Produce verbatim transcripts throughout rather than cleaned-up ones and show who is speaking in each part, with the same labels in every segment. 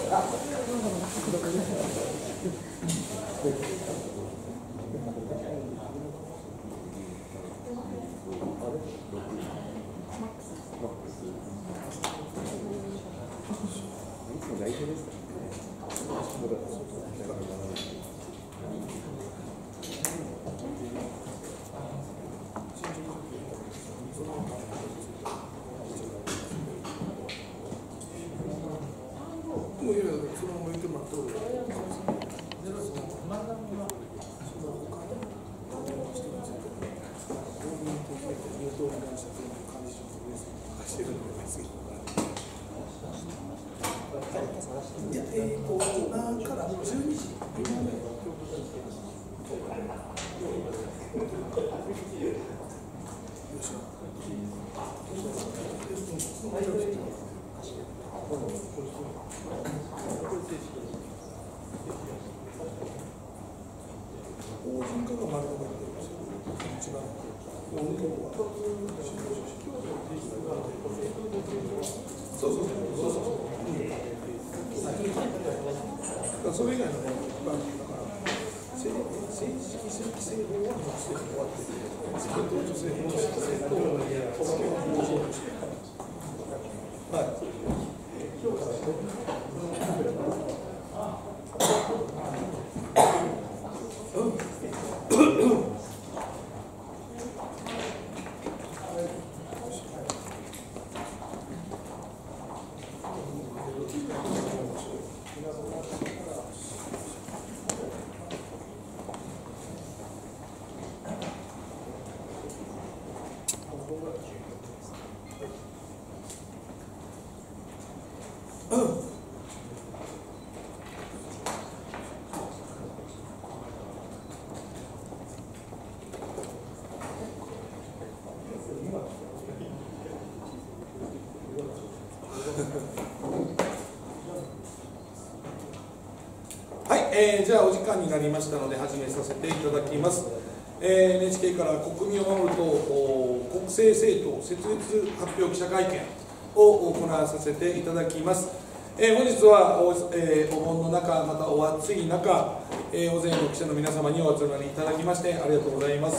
Speaker 1: いや、えーと、今からじゅうにじ。法人化が丸のが言ってるんですよ。一番。そうそうそうそうそう。それ以外のね、だから政治的正規性法はもうすでに終わっていて、政党女性法の施政と特権法人として、はい。はい、えー、じゃあお時間になりましたので始めさせていただきます。えー、エヌエイチケー から国民を守ると国政政党設立発表記者会見を行わさせていただきます。えー、本日はお、えー、お盆の中、またお暑い中、えー、大勢の記者の皆様にお集まりいただきましてありがとうございます。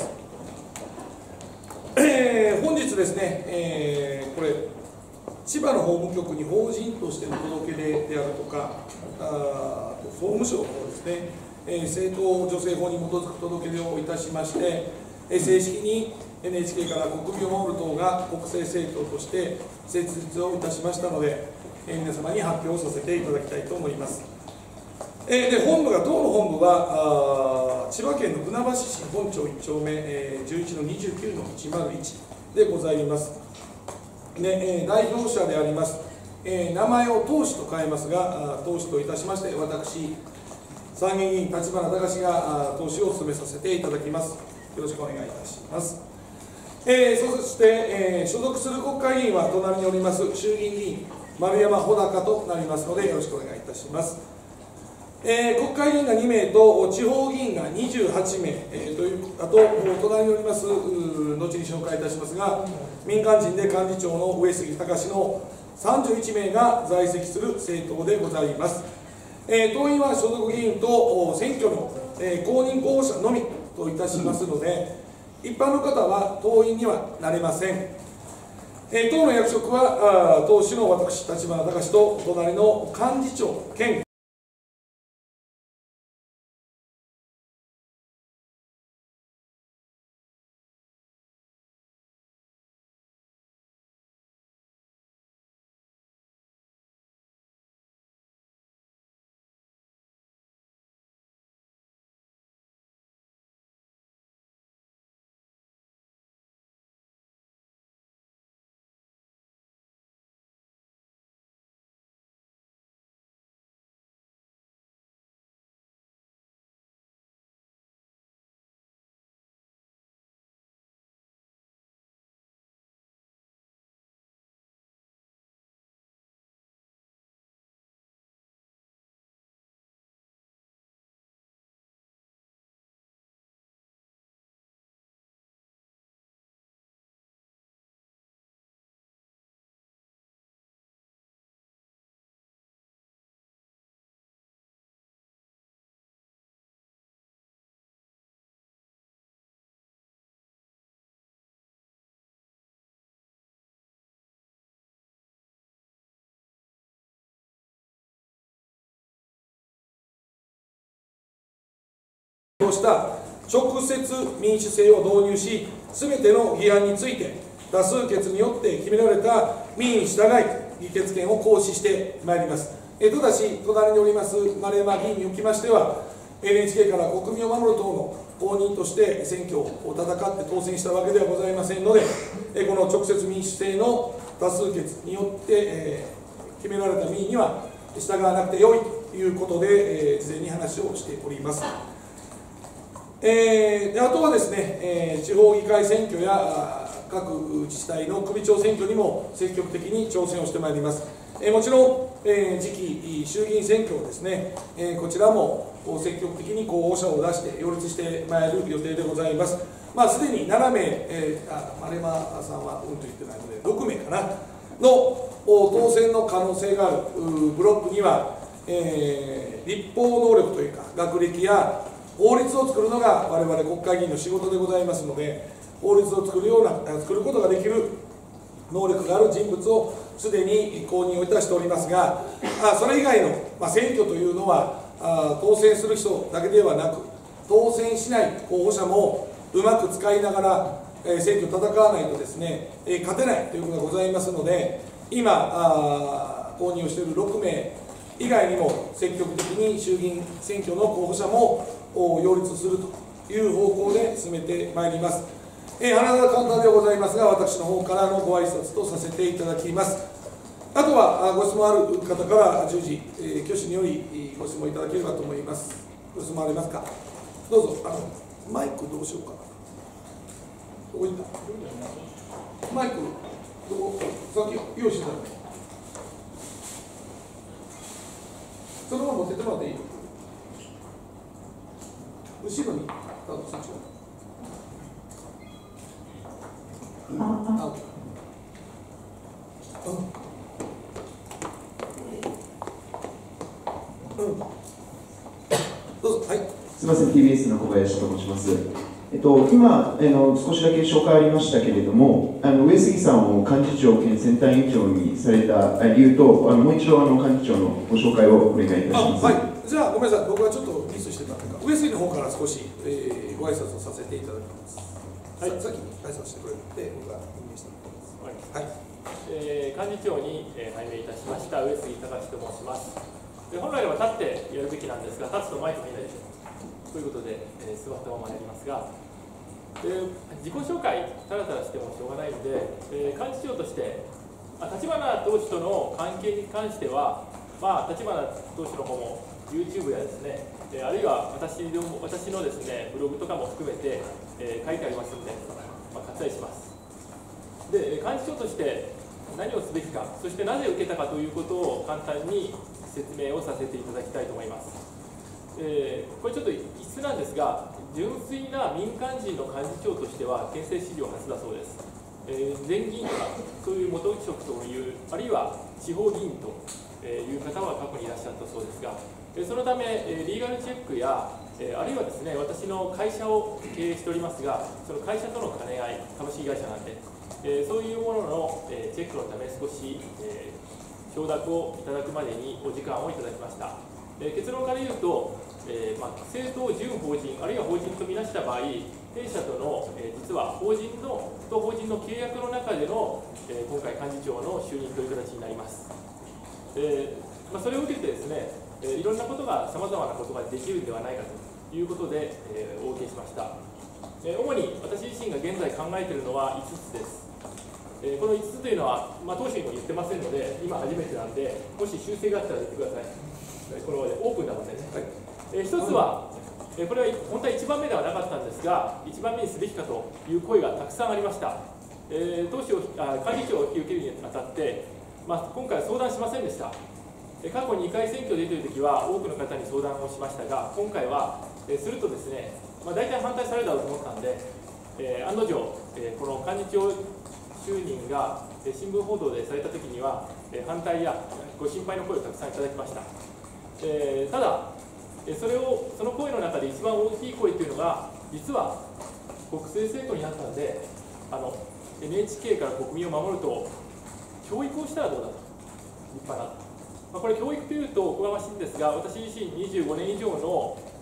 Speaker 1: えー、本日ですね、えー、これ千葉の法務局に法人としての届け出であるとか、あ法務省の方ですね、えー、政党助成法に基づく届け出をいたしまして、えー、正式に エヌエイチケー から国民を守る党が国政政党として設立をいたしましたので、えー、皆様に発表させていただきたいと思います。えー、で本部が、党の本部はあ千葉県の船橋市本町いち丁目、えー、じゅういちのにじゅうきゅうのいちまるいちでございます。で、えー、代表者であります、えー、名前を党首と変えますが、党首といたしまして、私、参議院議員立花孝志が党首を務めさせていただきます。よろしくお願いいたします。えー、そして、えー、所属する国会議員は隣におります衆議院議員、丸山穂高となりますので、よろしくお願いいたします。えー、国会議員がにめいと地方議員がにじゅうはちめい、えー、というあと隣におります後に紹介いたしますが、民間人で幹事長の上杉隆のさんじゅういちめいが在籍する政党でございます。えー、党員は所属議員と選挙の、えー、公認候補者のみといたしますので、一般の方は党員にはなれません。えー、党の役職は党首の私立花孝と隣の幹事長兼用した直接民主制を導入し、すべての議案について多数決によって決められた民意に従い、議決権を行使してまいります。えただし、隣におります丸山議員におきましては、エヌエイチケー から国民を守る党の公認として選挙を戦って当選したわけではございませんので、この直接民主制の多数決によって、えー、決められた民意には従わなくてよいということで、えー、事前に話をしております。えー、であとはですね、えー、地方議会選挙や各自治体の首長選挙にも積極的に挑戦をしてまいります。えー、もちろん、えー、次期衆議院選挙ですね、えー、こちらも積極的に候補者を出して擁立してまいる予定でございます。まあ、すでにななめい、えー、あ丸山さんはうんと言ってないのでろくめいかなの当選の可能性があるブロックには、えー、立法能力というか学歴や法律を作るのが我々国会議員の仕事でございますので、法律を作るような作ることができる能力がある人物をすでに公認をいたしておりますが、あそれ以外の、まあ、選挙というのはあ当選する人だけではなく、当選しない候補者もうまく使いながら、えー、選挙を戦わないとですね、えー、勝てないということがございますので、今あ公認をしているろくめい以外にも積極的に衆議院選挙の候補者も擁立するという方向で進めてまいります。えー、花田簡単でございますが、私の方からのご挨拶とさせていただきます。あとはご質問ある方から順次、えー、挙手によりご質問いただければと思います。ご質問ありますか。どうぞ。あのマイクどうしようかな。どこ行った。マイクどこさっき用意してたの。そのまま持ってってもらっていい。後ろにどうぞ。そっちを。うん、あ、うん、うん、どうぞ。はい。
Speaker 2: すみません、ティービーエス の小林と申します。えっと、今あの、少しだけ紹介ありましたけれども、あの上杉さんを幹事長兼選対委員長にされた理由と、あのもう一度あの幹事長のご紹介をお願いいたします。
Speaker 1: はい、じゃあ、ごめんなさい、僕はちょっとミスしてたというか、上杉の方から少し、えー、ご挨拶をさせていただきます。はい、さっき挨拶してくれて、僕が任命したと思います。はい、はい
Speaker 3: えー、幹事長に、えー、拝命いたしました上杉隆と申します。で本来は立ってやるべきなんですが、立つと前と見ないでしょう。ということで、えー、座ったままやりますが、えー、自己紹介、たらたらしてもしょうがないので、えー、幹事長として、立花党首との関係に関しては、まあ、立花党首の方も YouTube やですね、えー、あるいは私の私のですねブログとかも含めて、えー、書いてありますので、まあ、割愛します。で、幹事長として何をすべきか、そしてなぜ受けたかということを簡単に説明をさせていただきたいと思います。えー、これちょっと異質なんですが、純粋な民間人の幹事長としては憲政史上初だそうです。えー、前議員とかそういう元職という、あるいは地方議員という方は過去にいらっしゃったそうですが、そのためリーガルチェックや、あるいはですね、私の会社を経営しておりますが、その会社との兼ね合い、株式会社なんで、そういうもののチェックのため少し承諾をいただくまでにお時間をいただきました。結論から言うと、えーまあ、政党準法人あるいは法人とみなした場合、弊社との、えー、実は法人のと法人の契約の中での、えー、今回幹事長の就任という形になります。えーまあ、それを受けてですね、えー、いろんなことがさまざまなことができるんではないかということで、えー、お受けしました。えー、主に私自身が現在考えているのはいつつです。えー、このいつつというのは、まあ、当初にも言ってませんので、今初めてなんで、もし修正があったら言ってください。このオープンなのでね。はい、えー、一つは、えー、これは本当は一番目ではなかったんですが、一番目にすべきかという声がたくさんありました。えー、当初あ幹事長を引き受けるにあたって、まあ、今回は相談しませんでした。えー、過去にかい選挙で出ているときは、多くの方に相談をしましたが、今回は、えー、するとですね、まあ、大体反対されるだろうと思ったんで、えー、案の定、えー、この幹事長就任が、えー、新聞報道でされたときには、えー、反対やご心配の声をたくさんいただきました。えー、ただ、それをその声の中で一番大きい声というのが、実は国政政党になったので、あの エヌエイチケー から国民を守ると、教育をしたらどうだと、立派な、まあ、これ、教育というとおこがましいんですが、私自身にじゅうごねん以上の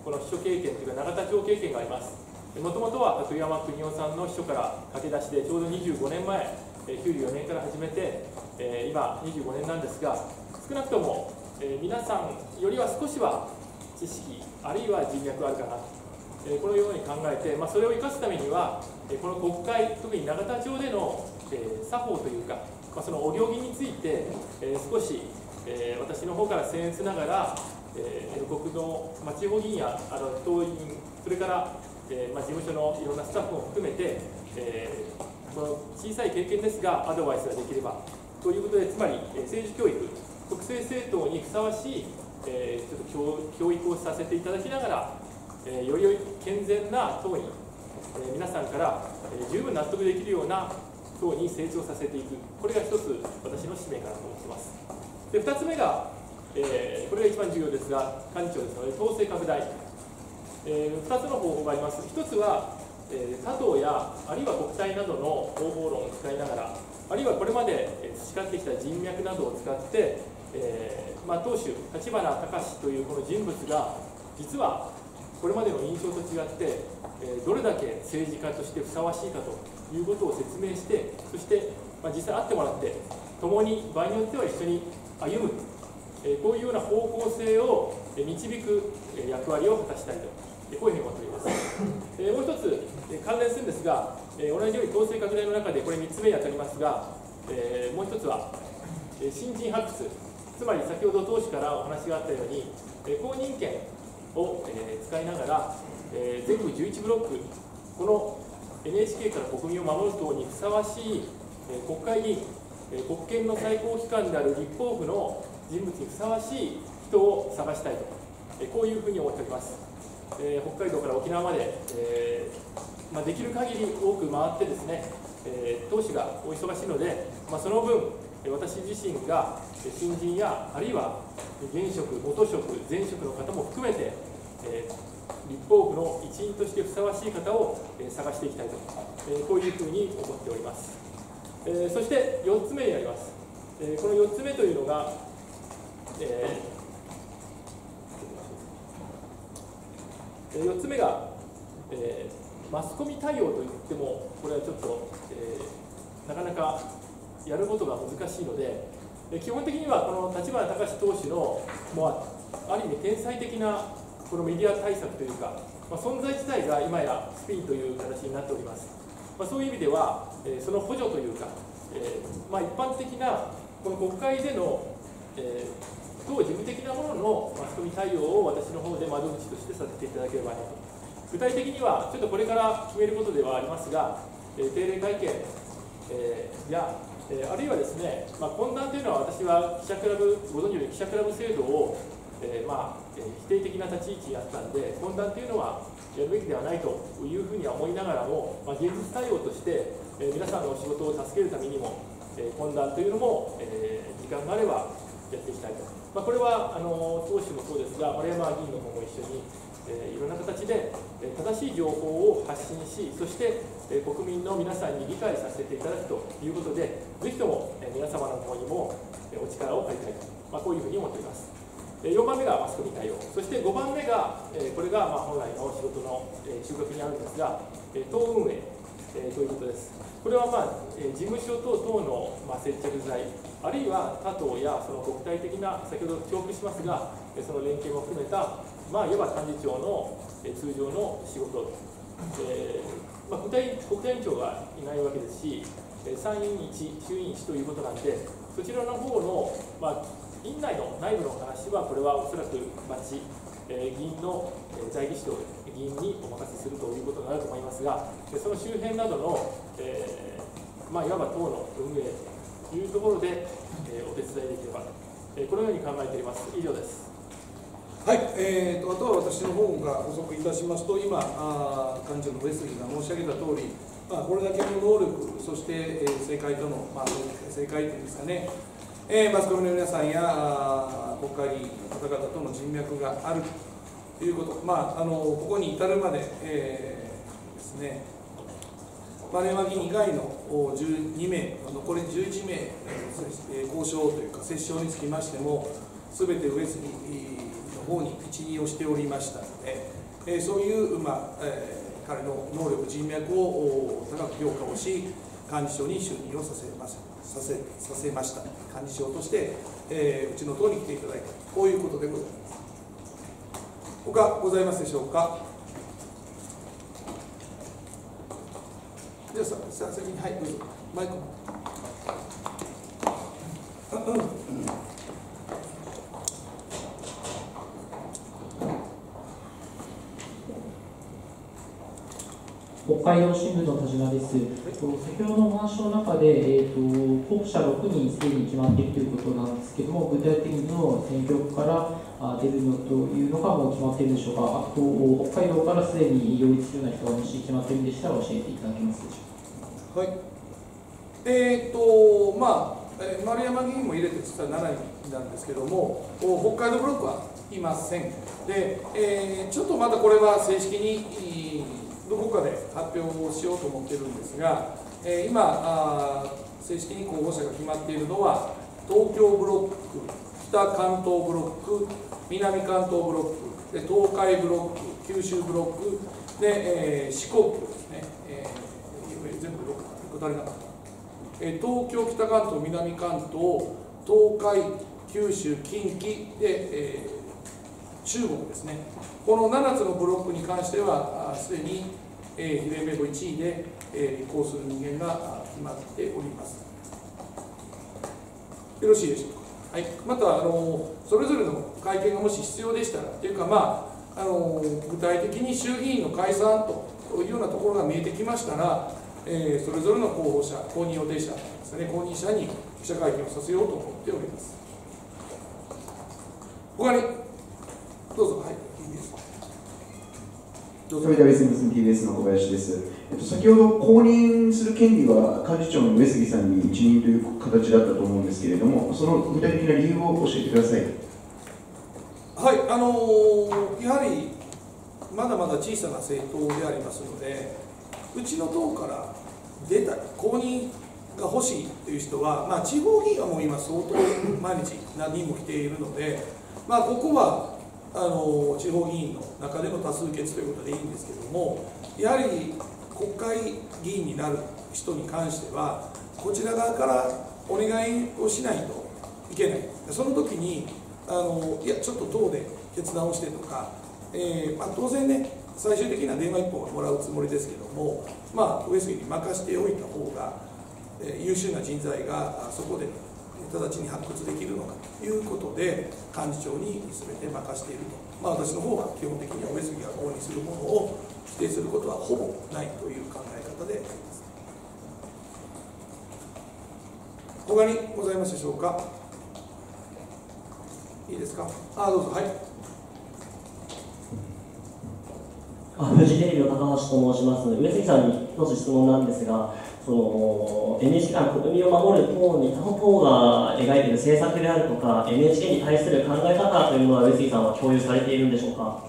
Speaker 3: この秘書経験というか永田町経験があります。もともとは鳩山邦夫さんの秘書から駆け出しでちょうどにじゅうごねんまえ、きゅうじゅうよねんから始めて、えー、今にじゅうごねんなんですが、少なくとも、えー、皆さんよりは少しは知識あるいは人脈あるかなと、えー、このように考えて、まあ、それを生かすためには、えー、この国会特に永田町での、えー、作法というか、まあ、そのお行儀について、えー、少し、えー、私の方から僭越ながら、えー、国の、まあ、地方議員やあの党員それから、えーまあ、事務所のいろんなスタッフも含めて、えーこの小さい経験ですがアドバイスができればということで、つまり政治教育、国政政党にふさわしい、えー、ちょっと 教, 教育をさせていただきながら、えー、よりより健全な党に、えー、皆さんから、えー、十分納得できるような党に成長させていく、これが一つ私の使命かなと思っています。でふたつめが、えー、これが一番重要ですが、幹事長ですので党勢拡大、えー、ふたつの方法があります。ひとつはえー、他党やあるいは国体などの方法論を使いながら、あるいはこれまで培ってきた人脈などを使って、えーまあ、党首立花隆というこの人物が実はこれまでの印象と違って、えー、どれだけ政治家としてふさわしいかということを説明して、そして、まあ、実際会ってもらって共に場合によっては一緒に歩む、えー、こういうような方向性を導く役割を果たしたいと、こういうふうに思っております。えー、もう一つ、えー、関連するんですが、えー、同じように党勢拡大の中でこれみっつめに当たりますが、えー、もう一つは、えー、新人発掘、つまり先ほど党首からお話があったように、えー、公認権を、えー、使いながら、えー、全部じゅういちブロック、この エヌエイチケー から国民を守る党にふさわしい、えー、国会議員、えー、国権の最高機関である立法府の人物にふさわしい人を探したいと、えー、こういうふうに思っております。えー、北海道から沖縄まで、えーまあ、できる限り多く回ってですね、えー、党首がお忙しいので、まあ、その分私自身が新人やあるいは現職、元職、前職の方も含めて、えー、立法府の一員としてふさわしい方を、えー、探していきたいと、えー、こういうふうに思っております。えー、そしてよっつめになります。えー、このよっつめというのが、えーよっつめが、えー、マスコミ対応といっても、これはちょっと、えー、なかなかやることが難しいので、えー、基本的にはこの立花隆党首の、まあ、ある意味天才的なこのメディア対策というか、まあ、存在自体が今やスピンという形になっております。まあ、そういう意味では、えー、その補助というか、えーまあ、一般的なこの国会での、えー当事務的なもののマスコミ対応を私の方で窓口としてさせていただければなと。具体的には、ちょっとこれから決めることではありますが、えー、定例会見、えー、や、えー、あるいはですね、まあ、懇談というのは私は記者クラブ、ご存知のように記者クラブ制度を、えーまあ、否定的な立ち位置にあったんで、懇談というのはやるべきではないというふうには思いながらも、まあ、現実対応として、えー、皆さんのお仕事を助けるためにも、えー、懇談というのも、えー、時間があればやっていきたいと。まあ、これはあの党首もそうですが、丸山議員の方も一緒に、えー、いろんな形で、えー、正しい情報を発信し、そして、えー、国民の皆さんに理解させていただくということで、ぜひとも、えー、皆様の方にも、えー、お力を借りたいと、まあ、こういうふうに思っております。えー、よんばんめがマスコミ対応、そしてごばんめが、えー、これがまあ本来の仕事の、えー、中核にあるんですが、えー、党運営、えー、ということです。これは、まあえー、事務所と党の、まあ、接着剤、あるいは他党やその国体的な、先ほど重複しますが、その連携も含めた、まあ、いわば幹事長の、えー、通常の仕事、えーまあ、国体国体委員長がいないわけですし、参院いち、衆院いちということなんで、そちらの方の、まあ、院内の内部の話は、これはおそらく町、えー、議員の、えー、在議士と議員にお任せするということになると思いますが、その周辺などの、えーまあ、いわば党の運営というところで、えー、お手伝いできれば、えー、このように考えております。以上です。
Speaker 1: はい、えーと、あとは私の方が補足いたしますと、今、あ幹事の上杉が申し上げたとおり、まあ、これだけの能力、そして、えー、政界との、まあ、政界というんですかね、えー、マスコミの皆さんや国会議員の方々との人脈があるということ、まあ、あのここに至るまで、えー、ですね、丸山議員以外のじゅうにめい、残りじゅういちめい、交渉というか、折衝につきましても、すべて上杉の方に一任をしておりましたので、えー、そういう、まあえー、彼の能力人脈を高く評価をし、幹事長に就任をさせましたさせさせました幹事長として、えー、うちの党に来ていただいた、こういうことでございます。他ございますでしょうか。ではささ先に、はい、どうぞマイク。
Speaker 4: 北海道新聞の田島です。先ほどのお話の中で、えー、と候補者ろくにんすでに決まっているということなんですけれども、具体的にの選挙区から出るのというのがもう決まっているでしょうか。あと、北海道からすでに擁立するような人がもし決まっているんでしたら教えていただけますでしょうか。
Speaker 1: はい。えーとまあ、えー、丸山議員も入れて実はしちにんなんですけども、北海道ブロックはいません。で、えー、ちょっとまたこれは正式にどこかで発表をしようと思っているんですが、えー、今あ、正式に候補者が決まっているのは、東京ブロック、北関東ブロック、南関東ブロック、で東海ブロック、九州ブロック、で、えー、四国ですね、えー、全部ブロック足りなかった。えー、東京、北関東、南関東、東海、九州、近畿で、えー、中国ですね。このななつのブロックに関しては、すでに、えー、比例名簿いちいで、えー、立候補する人間が決まっております。よろしいでしょうか。はい、またあの、それぞれの会見がもし必要でしたら、というか、まあ、あの具体的に衆議院の解散というようなところが見えてきましたら、えー、それぞれの候補者、公認予定者ですね、公認者に記者会見をさせようと思っております。他に、どうぞ、はい。
Speaker 2: それでは ティービーエス の小林です。えっと、先ほど公認する権利は幹事長の上杉さんに一任という形だったと思うんですけれども、その具体的な理由を教えてください。
Speaker 1: はい、あのー、やはりまだまだ小さな政党でありますので、うちの党から出たい、公認が欲しいという人は、まあ、地方議員はもう今、相当毎日何人も来ているので、まあ、ここはあの地方議員の中での多数決ということでいいんですけれども、やはり国会議員になる人に関しては、こちら側からお願いをしないといけない、その時にあのいや、ちょっと党で決断をしてとか、えーまあ、当然ね、最終的な電話一本はもらうつもりですけども、まあ、上杉に任せておいた方が、えー、優秀な人材がそこで直ちに発掘できるのかということで、幹事長に全て任せていると、まあ、私の方は基本的には上杉が公認するものを否定することはほぼないという考え方であります。他にございますでしょうか。いいですか。あ、どうぞ。はい。
Speaker 5: あ、フジテレビの高橋と申します。上杉さんに一つ質問なんですが、その エヌエイチケー の国民を守る党に他の党が描いている政策であるとか エヌエイチケー に対する考え方というものは上杉さんは共有されているんでしょうか。
Speaker 3: はい、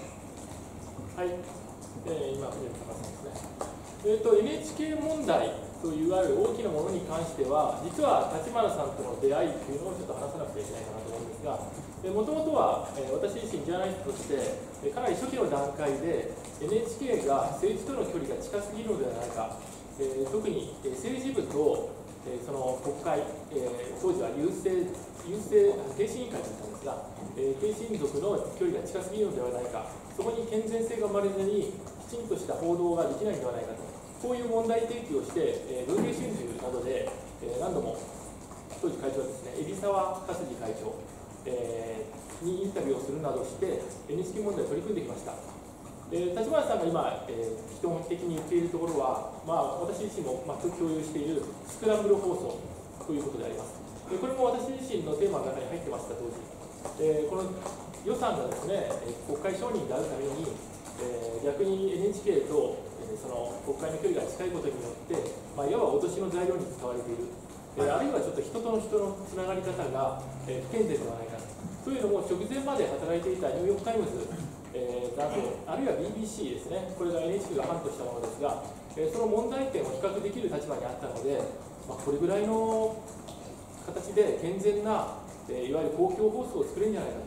Speaker 3: えー、今藤高さんですね。えーと エヌエイチケー 問題といわゆる大きなものに関しては、実は立花さんとの出会いというのをちょっと話さなくちゃいけないかなと思うんですが、もともとは、えー、私自身ジャーナリストとして、えー、かなり初期の段階で エヌエイチケー が政治との距離が近すぎるのではないか、えー、特に、えー、政治部と、えー、その国会、えー、当時は郵政郵政停止委員会だったんですが、えー、停止民族の距離が近すぎるのではないか、そこに健全性が生まれずにきちんとした報道ができないのではないかと、こういう問題提起をして、えー、文藝春秋などで、えー、何度も当時会長はですね、海老沢勝次会長、えー、にインタビューをするなどして エヌエイチケー 問題を取り組んできました。えー、立花さんが今、えー、基本的に言っているところは、まあ、私自身も全く共有しているスクランブル放送ということであります。でこれも私自身のテーマの中に入ってました当時、えー、この予算がですね、国会承認であるために、えー、逆に エヌエイチケー と、えー、その国会の距離が近いことによって、まあ、いわば脅しの材料に使われている、えー、あるいはちょっと人との人のつながり方が、えー、不健全ではないかというのも直前まで働いていたニューヨーク・タイムズ、えー、あとあるいは ビービーシー ですね、これが エヌエイチケー がハントしたものですが、えー、その問題点を比較できる立場にあったので、まあ、これぐらいの形で健全な、えー、いわゆる公共放送を作れるんじゃないかと、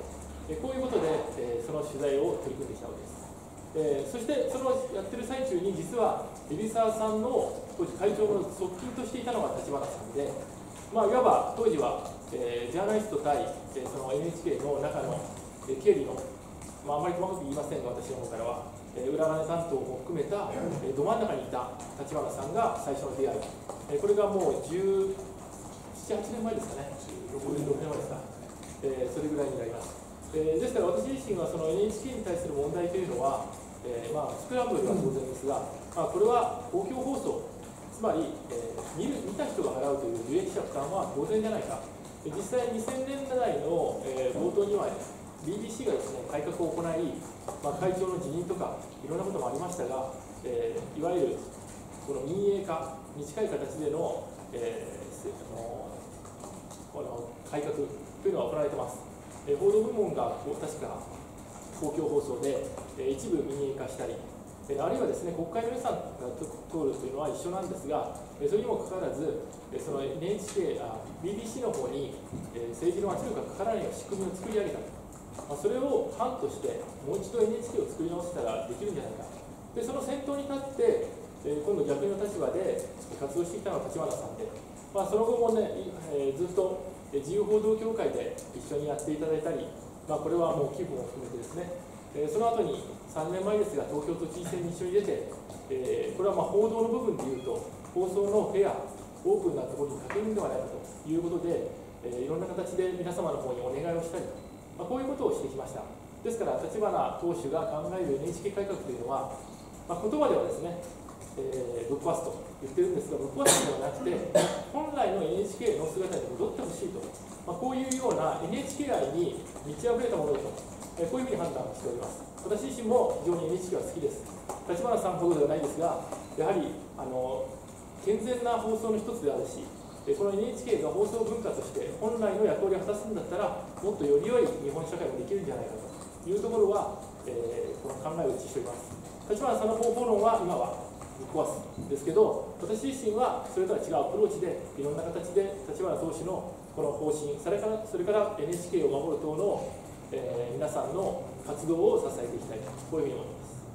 Speaker 3: えこういうことで、えその取材を取り組んできたわけです。えそしてそのやってる最中に、実は海老沢さんの当時会長の側近としていたのが立花さんで、まあ、いわば当時は、えー、ジャーナリスト対、えー、その エヌエイチケー の中の、えー、経理の、まあ、あまり細かく言いませんが、私の方からは、えー、裏金担当も含めた、えー、ど真ん中にいた立花さんが最初の出会い、えー、これがもうじゅうなな、はちねんまえですかね、じゅうろくねんまえですか、えー、それぐらいになります。えー、ですから私自身はその エヌエイチケー に対する問題というのは、えーまあ、スクランブルは当然ですが、まあ、これは公共放送、つまり、えー、見る見た人が払うという受益者負担は当然じゃないか。実際にせんねんだいの、えー、冒頭には ビービーシー がですね、改革を行い、まあ、会長の辞任とかいろんなこともありましたが、えー、いわゆるこの民営化に近い形での、えー、あのこの改革というのが行われています。えー、報道部門が確か公共放送で、えー、一部民営化したり、えー、あるいはですね、国会の予算が通るというのは一緒なんですが、えー、それにもかかわらず、えー、その エヌエイチケー、あ ビービーシー の方に、えー、政治の圧力がかからないような仕組みを作り上げたと。まあ、それを班としてもう一度 エヌエイチケー を作り直したらできるんじゃないか。で、その先頭に立って、えー、今度逆の立場で活動してきたのは立花さんで、まあ、その後もね、えー、ずっと自由報道協会で一緒にやっていただいたり、まあ、これはもう寄付も含めてですね、えー、その後にさんねんまえですが、東京都知事選に一緒に出て、えー、これはまあ報道の部分でいうと、放送のフェア、オープンなところに欠けるんではないかということで、えー、いろんな形で皆様の方にお願いをしたり、まあ、こういうことをしてきました。ですから、立花党首が考える エヌエイチケー 改革というのは、まあ、言葉ではですね、えー、ぶっ壊すと言ってるんですが、ぶっ壊すのではなくて、本来の エヌエイチケー の姿に戻ってほしいと、まあ、こういうような エヌエイチケー 愛に満ち溢れたものだと、えー、こういうふうに判断しております。私自身も非常に エヌエイチケー は好きです。立花さんほどではないですが、やはりあの健全な放送の一つであるし、この エヌエイチケー が放送文化として本来の役割を果たすんだったら、もっとより良い日本社会ができるんじゃないかというところは、えー、この考えを一致しております。立花さんの方法論は今はぶっ壊すんですけど、私自身はそれとは違うアプローチで、いろんな形で立花党首のこの方針、それからそれから エヌエイチケー を守る党の、えー、皆さんの活動を支えていきたいと、こういうふうに思い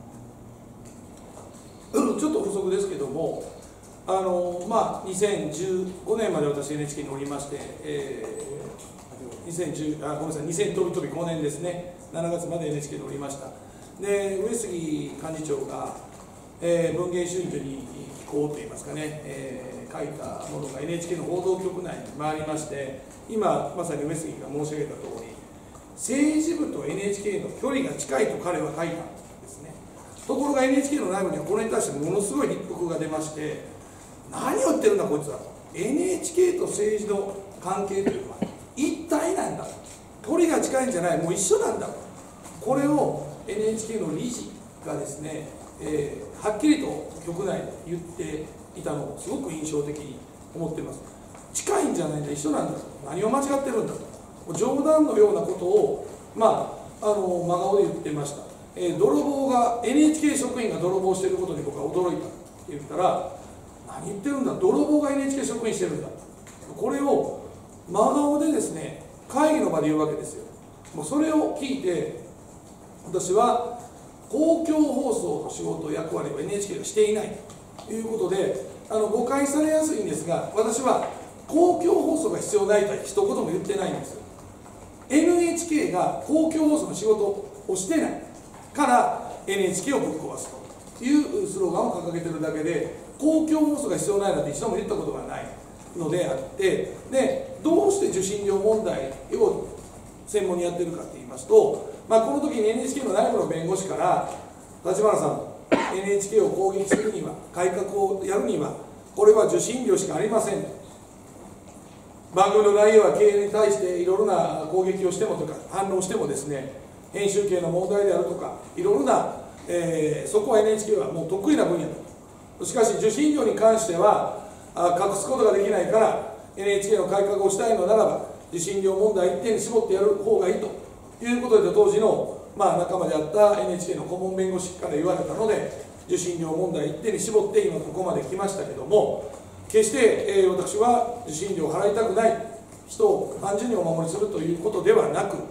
Speaker 3: ます。
Speaker 1: ちょっと補足ですけども、あのまあ、にせんじゅうごねんまで私 エヌエイチケー におりまして、えー、にせんじゅうあごめんなさいにせん飛び飛びごねんですね、しちがつまで エヌエイチケー におりました。で、上杉幹事長が、えー、文藝春秋に寄稿といいますかね、えー、書いたものが エヌエイチケー の報道局内に回りまして、今まさに上杉が申し上げた通り、政治部と エヌエイチケー の距離が近いと彼は書いたんですね。ところが エヌエイチケー の内部にはこれに対してものすごい立腹が出まして、何を言ってるんだこいつはと、 エヌエイチケー と政治の関係というのは一体なんだと、距離が近いんじゃない、もう一緒なんだと、これを エヌエイチケー の理事がですね、えー、はっきりと局内で言っていたのをすごく印象的に思っています。近いんじゃないんだ、一緒なんだと、何を間違ってるんだと、冗談のようなことを、まあ、あの真顔で言ってました。えー、泥棒が エヌエイチケー 職員が泥棒していることに僕は驚いたって言ったら、何言ってるんだ、泥棒が エヌエイチケー 職員してるんだ、これを真顔でですね、会議の場で言うわけですよ。もうそれを聞いて、私は公共放送の仕事役割を エヌエイチケー がしていないということで、あの誤解されやすいんですが、私は公共放送が必要ないとは一言も言ってないんです。 エヌエイチケー が公共放送の仕事をしてないから エヌエイチケー をぶっ壊すというスローガンを掲げてるだけで、公共放送が必要ないなんて一度も言ったことがないのであって、でどうして受信料問題を専門にやってるかと言いますと、まあ、この時に エヌエイチケー の内部の弁護士から立花さん、 エヌエイチケー を攻撃するには、改革をやるにはこれは受信料しかありません、番組の内容は経営に対していろいろな攻撃をしてもとか反論してもですね、編集権の問題であるとかいろいろな、えー、そこは エヌエイチケー はもう得意な分野だと。しかし受信料に関してはあ隠すことができないから エヌエイチケー の改革をしたいのならば受信料問題一点に絞ってやる方がいいということで、当時の、まあ、仲間であった エヌエイチケー の顧問弁護士から言われたので、受信料問題一点に絞って今ここまで来ましたけども、決して、えー、私は受信料を払いたくない人を単純にお守りするということではなく、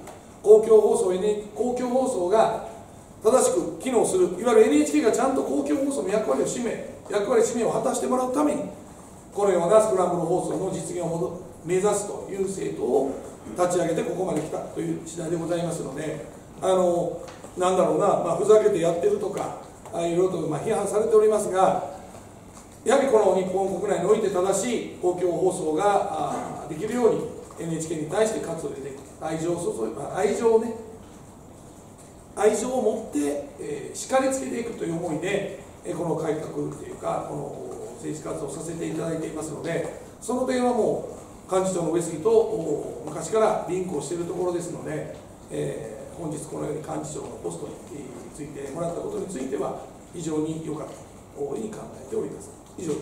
Speaker 1: 公共放送、公共放送が正しく機能する、いわゆる エヌエイチケー がちゃんと公共放送の役割を占め、役割使命を果たしてもらうために、このようなスクランブル放送の実現を目指すという政党を立ち上げてここまで来たという次第でございますので、あのなんだろうな、まあ、ふざけてやってるとか、あいろいろとまあ批判されておりますが、やはりこの日本国内において正しい公共放送ができるように エヌエイチケー に対して活動で愛情を注い愛情をね愛情を持って、えー、叱りつけていくという思いで、えー、この改革というかこの政治活動をさせていただいていますので、その点はもう幹事長の上杉と昔からリンクをしているところですので、えー、本日このように幹事長のポストについてもらったことについては非常に良かったというふうに考えております。以上です。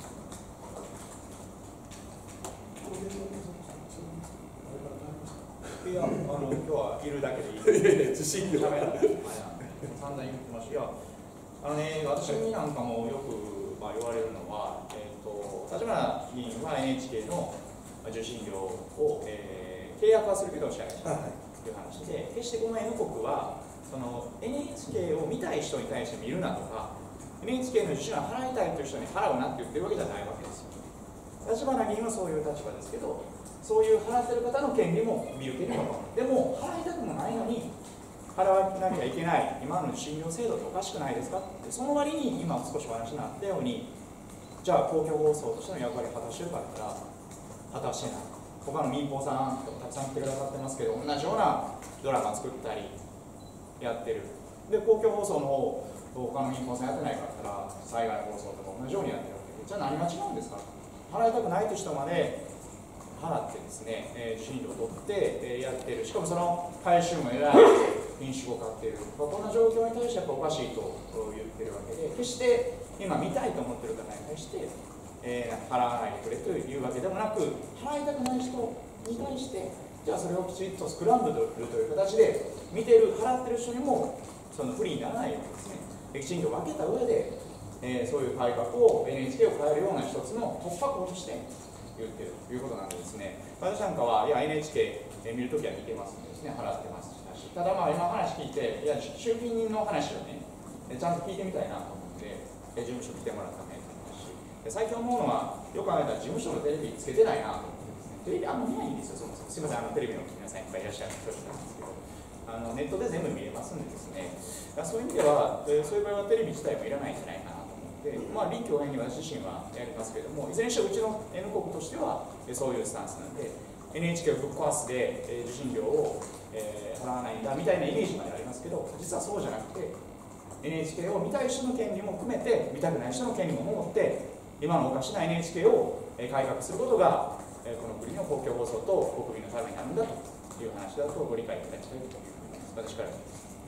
Speaker 6: いや、あの今日はいるだけでいい。
Speaker 1: いやいや、自信が。
Speaker 6: 散々言ってました。いや、あのね、私なんかもよく、まあ、言われるのは、えーと、立花議員は エヌエイチケー の受信料を、えー、契約はするけど支払いしないという話で、決してこの N 国はその エヌエイチケー を見たい人に対して見るなとか、エヌエイチケー の受信料を払いたいという人に払うなって言ってるわけじゃないわけですよ。立花議員はそういう立場ですけど、そういう払ってる方の権利も見るけれども、でも払いたくもないのに払わなきゃいけない今の受信料制度っておかしくないですかって、その割に今少しお話になったように、じゃあ公共放送としての役割を果たしてるかって言ったら果たしてない。他の民放さんとかたくさん来てくださってますけど、同じようなドラマ作ったりやってる。で、公共放送の方他の民放さんやってないかったら災害放送とか同じようにやってるわけで、じゃあ何が違うんですか。払いたくないという人まで払ってですね、えー、受信料を取って、えー、やってる。しかもその回収もえらい品種を買っている。こんな状況に対してやっぱおかしいと言ってるわけで、決して今見たいと思ってる方に対して、えー、払わないでくれというわけでもなく、払いたくない人に対してじゃあそれをきちんとスクランブルという形で見てる払ってる人にもその不利にならないようにですね、きちんと分けた上で、えー、そういう改革を エヌエイチケー を変えるような一つの突破口として言ってるということなんでですね、私なんかはいや エヌエイチケー 見るときは見てますんでですね、払ってますし、ただまあ今話聞いて、いや衆議院の話をね、ちゃんと聞いてみたいなと思って、事務所来てもらったねと思いますし、最近思うのは、よく考えたら事務所のテレビつけてないなと思ってですね、テレビあんま見ないんですよ、そもそも。すみません、あのテレビの皆さんいっぱいいらっしゃる人なんですけど、あのネットで全部見れますんでですね、そういう意味では、そういう場合はテレビ自体もいらないんじゃないかなと思って、まあ、臨機応変に私自身はやりますけれども、いずれにしてもうちの N 国としてはそういうスタンスなんで、エヌエイチケー をぶっ壊すで受信料を、えー、払わないんだみたいなイメージまでありますけど、実はそうじゃなくて、エヌエイチケー を見たい人の権利も含めて、見たくない人の権利も守って、今のおかしな エヌエイチケー を改革することが、この国の公共放送と国民のためになるんだという話だとご理解いただきたいと思います。私からです。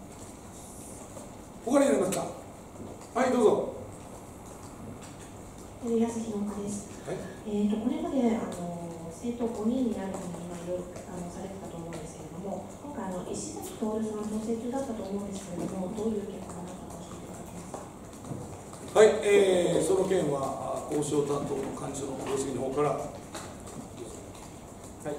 Speaker 1: 他にありますか。はい、どうぞ。
Speaker 7: 安日の岡です。はい、えっとこれまであの政党ごにんになるのにいろいろあのされてたと思うんですけれども、今回あの石崎徹さんの選中だったと思うんですけれども、どういう結果だったか教えていただけますか。
Speaker 1: はい、えー、その件は交渉担当の幹事長の上杉の方から。はい、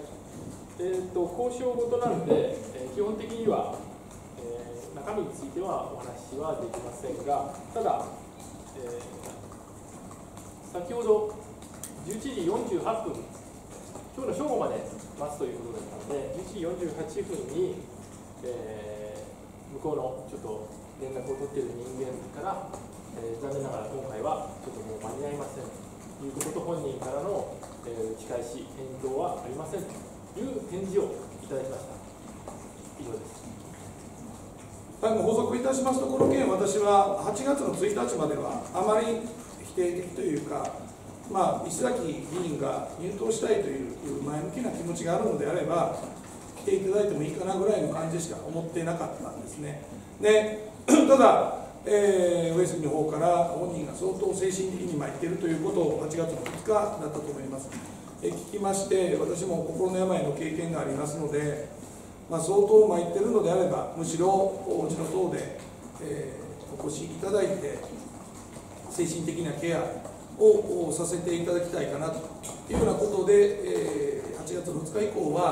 Speaker 3: えーと、交渉ごとなので、えー、基本的には、えー、中身についてはお話はできませんが、ただ、えー、先ほどじゅういちじよんじゅうはっぷん、今日の正午まで待つということだったので、じゅういちじよんじゅうはっぷんに、えー、向こうのちょっと連絡を取っている人間から、えー、残念ながら今回はちょっともう間に合いませんということと、本人からの、えー、打ち返し、返答はありませんという返事をいただきました。以上です。
Speaker 1: はい、もう補足いたしますと、この件、私ははちがつのついたちまではあまり否定的というか、まあ、石崎議員が入党したいという前向きな気持ちがあるのであれば、来ていただいてもいいかなぐらいの感じしか思ってなかったんですね。でただ、えー、上杉の方から本人が相当精神的に参っているということをはちがつのふつかだったと思います。えー、聞きまして、私も心の病の経験がありますので、まあ、相当参っているのであれば、むしろおうちの党で、えー、お越しいただいて、精神的なケアをさせていただきたいかなというようなことで、えー、はちがつのふつか以降は、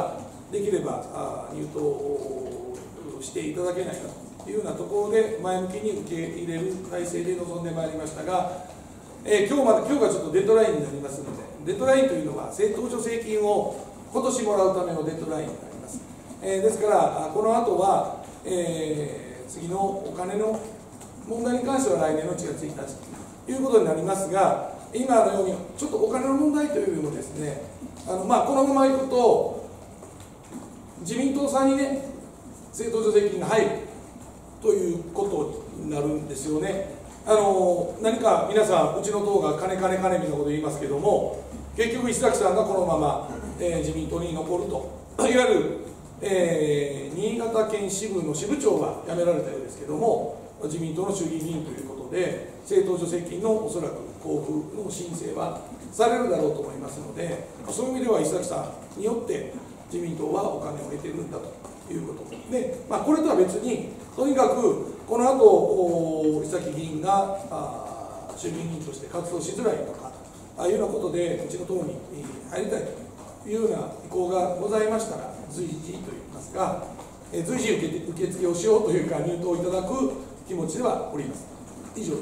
Speaker 1: できればあ入党していただけないかというようなところで前向きに受け入れる体制で臨んでまいりましたが、えー、今日まで今日がちょっとデッドラインになりますので、デッドラインというのは政党助成金を今年もらうためのデッドラインになります。えー、ですからこの後は、えー、次のお金の問題に関しては来年のいちがつついたちということになりますが、今のようにちょっとお金の問題というよりもですね、あのまあこのままいくと自民党さんにね政党助成金が入るということになるんですよね。あの何か皆さんうちの党が金金金みたいなこと言いますけども、結局石崎さんがこのまま、えー、自民党に残ると、いわゆる、えー、新潟県支部の支部長は辞められたようですけども、自民党の衆議院議員ということで政党助成金のおそらく交付の申請はされるだろうと思いますので、そういう意味では石崎さんによって自民党はお金を得ているんだということで、まあ、これとは別にとにかくこの後石崎議員が衆議院議員として活動しづらいとかああいうようなことでうちの党に入りたいというような意向がございましたら随時といいますか、え随時受け受付をしようというか入党いただく気持ちではおります。以上です。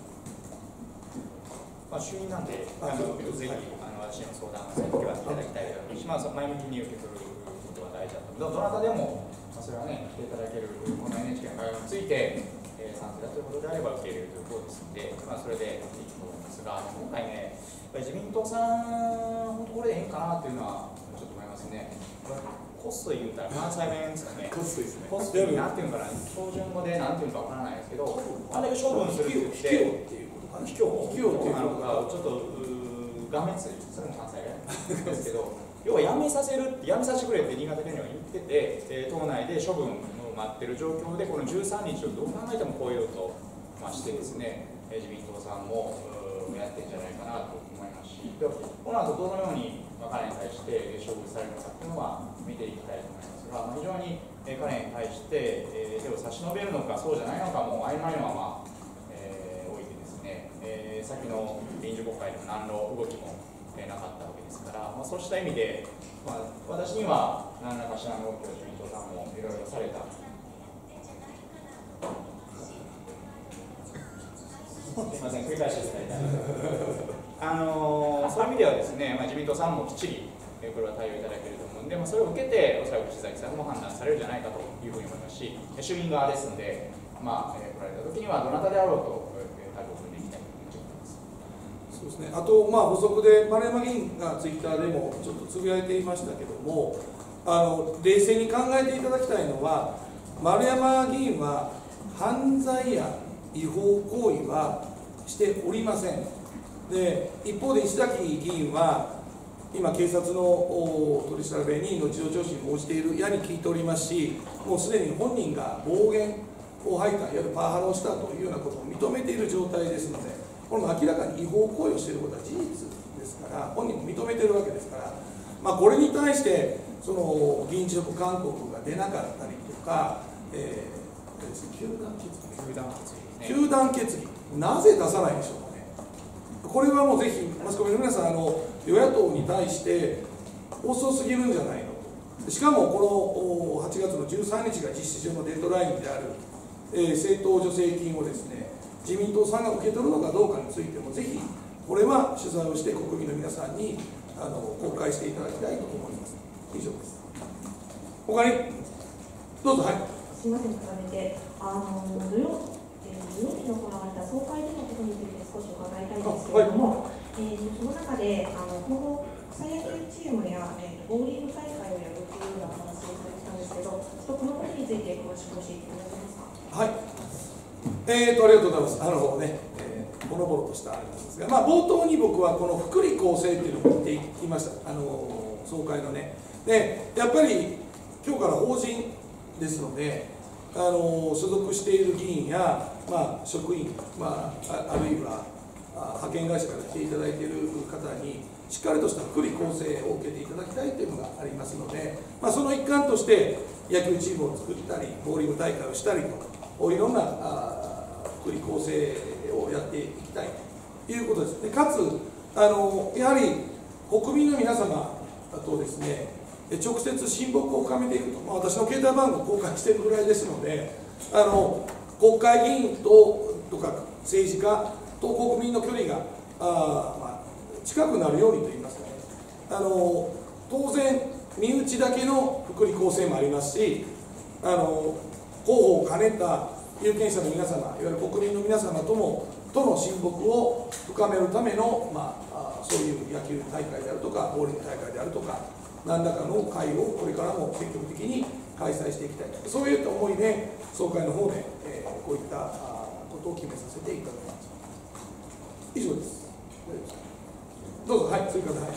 Speaker 6: まあ、衆院なんで、あのぜひ、あの私の相談させていただきたいし、まあ、前向きに受け取ることが大事だと。どなたでも、まあ、それはね、来ていただける、この エヌエイチケー の会話について、えー、賛成だということであれば受け入れるということですので、まあ、それでいいと思いますが、今回ね、やっぱり自民党さん、本当これでいいんかなっていうのは、ちょっと思いますね。コスト言うたら関西弁ですかね。
Speaker 1: コストですね。
Speaker 6: コストなんていうのかな、標準語でなんていうのかわからないですけど、あれだけ処分するって言って、卑怯卑怯っていうのがちょっと画面ついそれも関西弁ですけど、要はやめさせるってやめさせてくれって新潟県には言ってて、えー、党内で処分を待ってる状況でこのじゅうさんにちをどう考えても超えようと、まあ、してですね、えー、自民党さんもやってんじゃないかなと思いますし、でこの後どのように彼に対して処分されるのかっていうのは見ていきたいと思いますが、まあ、非常に彼に対して手を差し伸べるのかそうじゃないのかも曖昧なままえー、先の臨時国会でも何の動きも、えー、なかったわけですから、まあ、そうした意味で、まあ、私には何らかしらの動きを自民党さんもいろいろされた。すみません、繰り返していただいてあのー、そういう意味ではですね、まあ、自民党さんもきっちり、えー、これは対応いただけると思うんで、まあ、それを受けておそらく石崎さんも判断されるんじゃないかというふうに思いますし、衆院側ですので、まあえー、来られた時にはどなたであろうと
Speaker 1: そうですね、あと、まあ、補足で丸山議員がツイッターでもちょっとつぶやいていましたけども、あの冷静に考えていただきたいのは、丸山議員は犯罪や違法行為はしておりません。で一方で石崎議員は今警察の取り調べにの事情聴取に応じているやに聞いておりますし、もうすでに本人が暴言を吐いた、いわゆるパワハラをしたというようなことを認めている状態ですので、これも明らかに違法行為をしていることは事実ですから、本人も認めているわけですから、まあ、これに対してその議員辞職勧告が出なかったりとか、えー、糾弾決議、糾弾決議、なぜ出さないでしょうかね。これはもうぜひマスコミの皆さん、あの与野党に対して遅すぎるんじゃないのと。しかもこのはちがつのじゅうさんにちが実施上のデッドラインである、えー、政党助成金をですね自民党さんが受け取るのかどうかについても、ぜひこれは取材をして国民の皆さんにあの公開していただきたいと思います。以上です。他にどうぞ。はい。
Speaker 7: すみません、重ねて、あの土曜、えー、土曜日に行われた総会でのことについて少し伺いたいんですけれども、はい、えー、その中であの今後草野球チームや、えー、ボーリング大会をやるというような話をされてたんですけど、ちょっとこのことについて詳しく教えていただけますか。はい。
Speaker 1: えーと、ありがとうございます。あのね、えー、ボロボロとしたあれなんですが、まあ、冒頭に僕はこの福利厚生っていうのを言ってきました、あの総会のね。で、やっぱり今日から法人ですので、あの所属している議員や、まあ、職員、まあ、あ, あるいは派遣会社から来ていただいている方に、しっかりとした福利厚生を受けていただきたいというのがありますので、まあ、その一環として野球チームを作ったり、ボーリング大会をしたりと、いろんな福利厚生をやっていきたいということです。でかつあのやはり国民の皆様とですね、 直接親睦を深めていくと、まあ、私の携帯番号を公開しているぐらいですので、あの国会議員ととか政治家と国民の距離があ、まあ、近くなるようにといいますかね、あの当然身内だけの福利厚生もありますし、あの候補を兼ねた有権者の皆様、いわゆる国民の皆様ともとの親睦を深めるための、まあ、そういう野球大会であるとかボーリング大会であるとか何らかの会をこれからも積極的に開催していきたい、そういった思いで総会の方で、えー、こういったことを決めさせていただきます。以上です。どうぞ、はい、追加で。はい、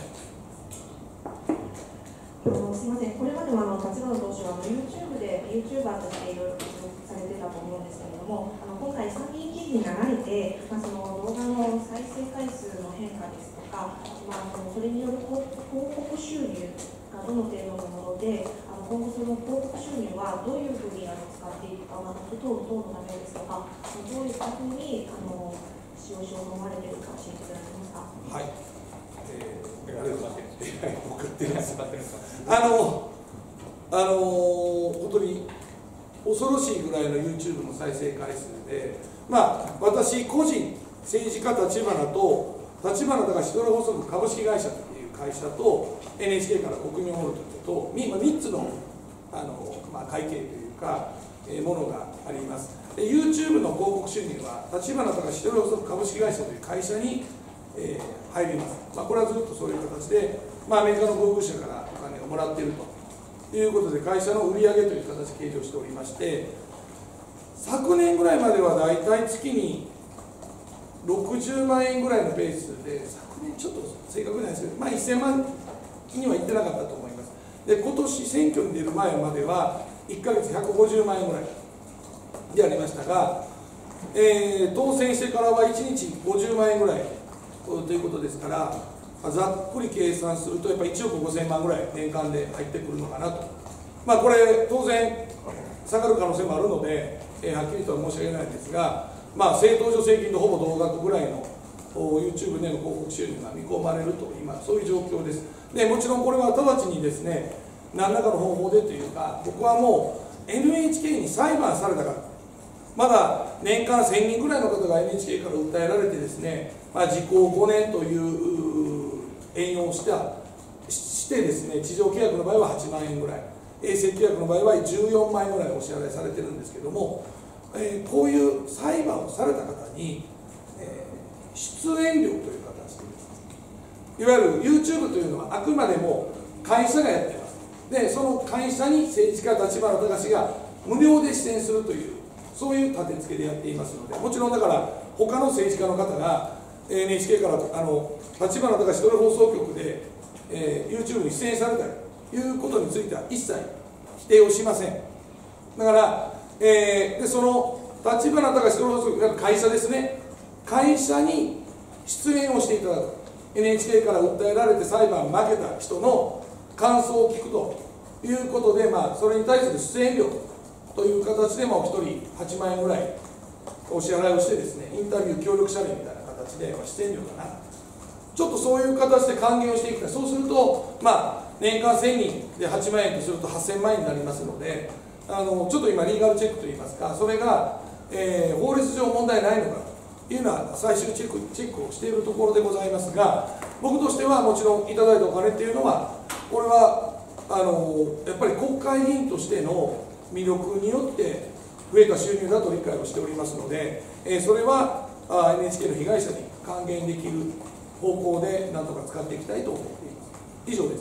Speaker 7: あのすみません、これまでもあの立花党首はあの YouTube で YouTuber としていろいろされてたと思うんですけれども、あの今回参議院議員になられて、まあ、その動画の再生回数の変化ですとか、まあ、そのそれによる広告収入がどの程度のもので、あの今後その広告収入はどういうふうにあの使っていくか、まあ、党の党のためですとか、どういったふうにあの使用しようと思われているか教えていただけますか。
Speaker 1: はい、えー、あれ送ってるんです
Speaker 6: か。
Speaker 1: あのあの本当に恐ろしいぐらいの YouTube の再生回数で、まあ、私個人、政治家立花と立花隆シドラ放送局株式会社という会社と エヌエイチケー から国民ホールとみっつの、あの、まあ、会計というか、えー、ものがあります。で YouTube の広告収入は立花隆シドラ放送局株式会社という会社に、えー、入ります。まあ、これはずっとそういう形で、まあ、アメリカの航空社からお金をもらっているということで、会社の売上という形で計上しておりまして、昨年ぐらいまではだいたい月にろくじゅうまんえんぐらいのペースで、昨年ちょっと正確なんですけど、まあ、せんまんにはいってなかったと思います。で、今年選挙に出る前まではいっかげつひゃくごじゅうまんえんぐらいでありましたが、えー、当選してからはいちにちごじゅうまんえんぐらいということですから、ざっくり計算するとやっぱりいちおくごせんまんぐらい年間で入ってくるのかなと、まあ、これ当然下がる可能性もあるので、えー、はっきりとは申し上げないんですが、まあ、政党助成金とほぼ同額ぐらいの YouTube での広告収入が見込まれると今そういう状況です。でもちろんこれは直ちにですね、何らかの方法でというか、僕はもう エヌエイチケー に裁判されたから、まだ年間せんにんぐらいの方が エヌエイチケー から訴えられてですね、まあ、時効ごねんという援用をしたしてですね、地上契約の場合ははちまんえんぐらい、衛星契約の場合はじゅうよんまんえんぐらいお支払いされてるんですけども、えー、こういう裁判をされた方に、えー、出演料という形で、いわゆる YouTube というのはあくまでも会社がやっています。で、その会社に政治家立花隆が無料で出演するという、そういう立て付けでやっていますので、もちろんだから他の政治家の方が エヌエイチケー からあの立花隆シドラ放送局で、えー、YouTube に出演されたということについては一切否定をしません。だから、えー、でその立花隆シドラ放送局、会社ですね、会社に出演をしていただく、 エヌエイチケー から訴えられて裁判負けた人の感想を聞くということで、まあ、それに対する出演料という形で、まあ、お一人はちまんえんぐらいお支払いをしてですね、インタビュー協力謝礼みたいな形で、まあ、出演料かな、ちょっとそういう形で還元をしていきたい。そうすると、まあ、年間せんにんではちまんえんとするとはっせんまんえんになりますので、あのちょっと今リーガルチェックといいますか、それが、えー、法律上問題ないのかというのは最終チェック、チェックをしているところでございますが、僕としてはもちろんいただいたお金っていうのは、これはあのやっぱり国会議員としての魅力によって増えた収入だと理解をしておりますので、えー、それはあ エヌエイチケー の被害者に還元できる方向で何とか使っていきたいと思っています。以上です。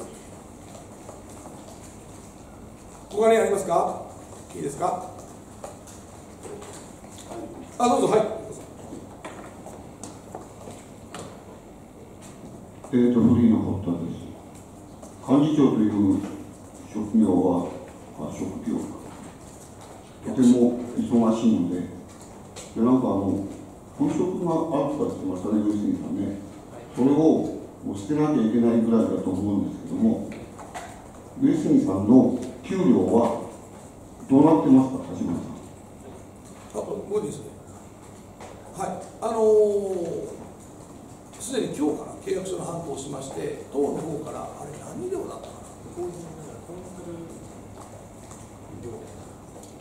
Speaker 1: 他にありますか？いいですか？あ、どうぞ。はい。
Speaker 8: えーと、古いの堀田です。幹事長という職業は、まあ、職業とても忙しいので、でなんかあの本職があるとか言ってましたね、上杉さんね。それをもう捨てなきゃいけないぐらいだと思うんですけども、上杉さんの給料はどうなってますか、立花さん。
Speaker 1: あ、僕ですね。はい、あのーすでに今日から契約書の判行をしまして、党の方から、あれ、何料だったかな、法人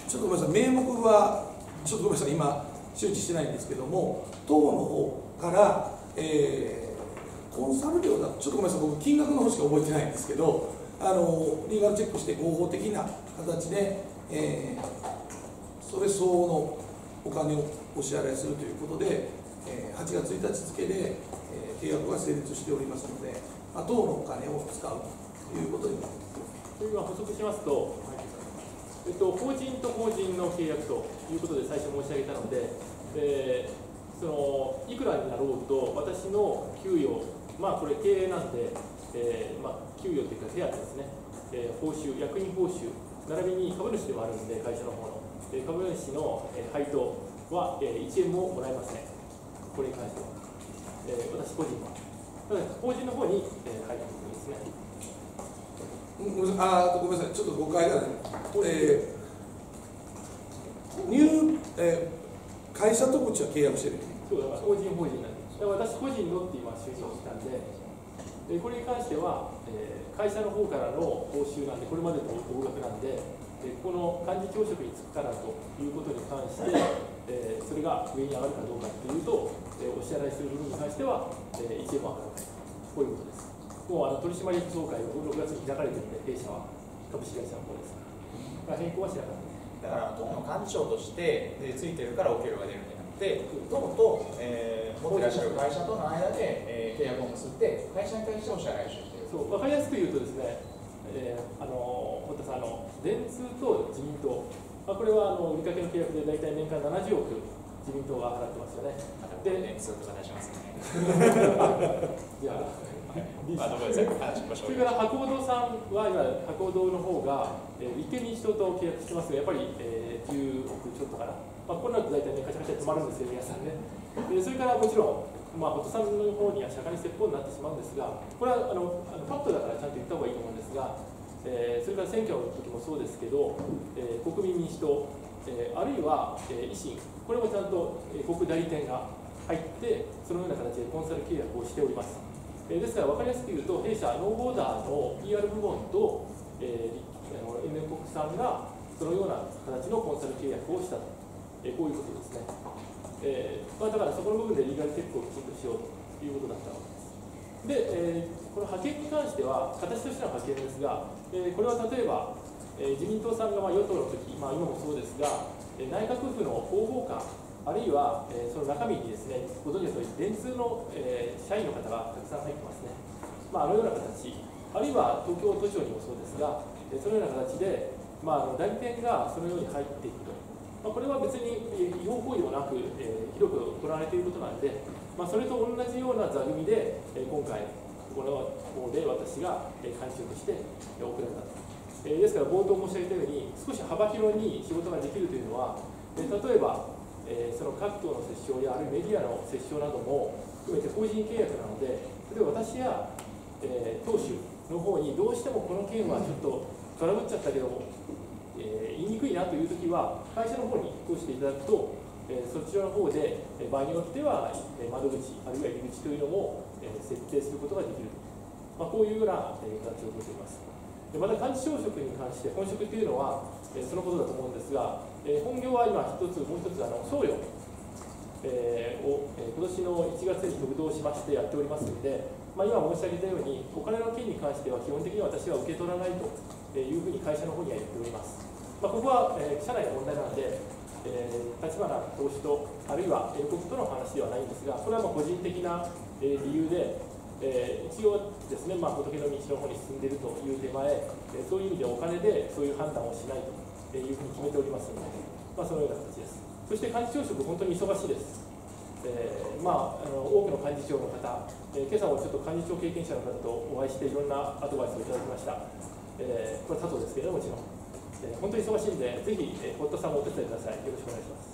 Speaker 1: ちょっとごめんなさい、名目はちょっとごめんなさい、今周知してないんですけども、党の方から、えー、コンサル料だと、ちょっとごめんなさい、僕金額の方しか覚えてないんですけど、あのリーガルチェックして合法的な形で、えー、それ相応のお金をお支払いするということで、えー、はちがつついたち付で、えー、契約が成立しておりますので、まあ、党のお金を使うということになります。
Speaker 3: 今補足しますと、えっと、法人と法人の契約ということで最初申し上げたので、えー、そのいくらになろうと私の給与、まあこれ経営なんで、えーまあ、給与というか手当ですね、えー、報酬、役員報酬、並びに株主でもあるんで、会社の方の、えー、株主の、えー、配当は、えー、いちえんももらえません、これに関しては、えー、私個人は。ただ法人の方に、えー、入ってくるんですね。
Speaker 1: ごめんなさい、あごめんなさい、ちょっと誤解がある、えー入えー、会社とこっちは契約してる。
Speaker 3: そうだから法人法人なんです。だから私個人のって今収入をしたんで、でこれに関しては、えー、会社の方からの報酬なんで、これまでと同額なんで、えー、この幹事長職に就くからということに関して、えー、それが上に上がるかどうかというと、えー、お支払いする部分に関しては、えー、いちえんも上がらない。こういうことです。もうあの取締役総会をろくがつに開かれているので、弊社は株式会社の方ですから、変更はしなかった。
Speaker 6: だから党の幹事長としてでついてるからお給料が出るんじゃなくて、党と、えー、持っていらっしゃる会社との間で、えー、契約を結んで、会社に対してお支払いをしている。
Speaker 3: そう分かりやすく言うとですね、えー、あの堀田さん、あの電通と自民党、まあ、これはあの売りかけの契約で大体年間ななじゅうおく自民党が払ってますよね。
Speaker 6: で、電通とか出しますね。
Speaker 3: いや
Speaker 6: まあ、どこで話しましょう。
Speaker 3: それから博報堂さんは今、博報堂の方が、えー、立憲民主党と契約してますが、やっぱり、えー、じゅうおくちょっとかな、まあ、こうなると大体ね、カチャカチャ止まるんですよ、皆さんね。でそれからもちろん、まあ、堀田さんの方には釈迦に説法になってしまうんですが、これはあのあのパッとだからちゃんと言った方がいいと思うんですが、えー、それから選挙の時もそうですけど、えー、国民民主党、えー、あるいは、えー、維新、これもちゃんと、えー、国代理店が入って、そのような形でコンサル契約をしております。ですから分かりやすく言うと、弊社ノーボーダーの ピーアール 部門と、えー、エヌエム 国さんがそのような形のコンサル契約をしたと、えー、こういうことですね。えーまあ、だからそこの部分でリーガルチェックをきちんとしようということだったわけです。で、えー、この派遣に関しては、形としての派遣ですが、えー、これは例えば、えー、自民党さんがまあ与党の時、まあ、今もそうですが、えー、内閣府の広報官、あるいは、えー、その中身にですね、ご存知のとおり、電通の、えー、社員の方がたくさん入ってますね。まあ、あのような形、あるいは東京都庁にもそうですが、えー、そのような形で、まあ、あの代理店がそのように入っていくと。まあ、これは別に違法行為でもなく、えー、広く行われていることなんで、まあ、それと同じような座組で、えー、今回、この方で私が、えー、幹事長として、えー、送られたと。えー、ですから、冒頭申し上げたように、少し幅広に仕事ができるというのは、えー、例えば、えー、その各党の折衝やあるいはメディアの折衝なども含めて法人契約なので、例えば私や、えー、党首の方にどうしてもこの件はちょっとトラブっちゃったけども、えー、言いにくいなというときは、会社の方に通していただくと、えー、そちらの方で、えー、場合によっては、えー、窓口、あるいは入り口というのも、えー、設定することができる、まあ、こういうような、えー、形をとっています。でまた幹事長職に関して、本職というのは、えー、そのことだと思うんですが、えー、本業は今一つ、もう一つ、あの送与、えー、を、えー、今年のいちがつに特動しましてやっておりますので、まあ、今申し上げたように、お金の件に関しては基本的に私は受け取らないというふうに会社の方には言っております。まあ、ここは、えー、社内の問題なので、えー、立花投資と、あるいは英国との話ではないんですが、これはまあ個人的な、えー、理由で、えー、一応ですね、まあ、仏の道の方に進んでいるという手前、えー、そういう意味でお金でそういう判断をしないというふうに決めておりますので、まあ、そのような形です。そして幹事長職、本当に忙しいです。えーまあ、あの多くの幹事長の方、えー、今朝もちょっと幹事長経験者の方とお会いしていろんなアドバイスをいただきました。えー、これ佐藤ですけれども、もちろん、えー、本当に忙しいんで、ぜひ、えー、堀田さんもお手伝いください。よろしくお願いします。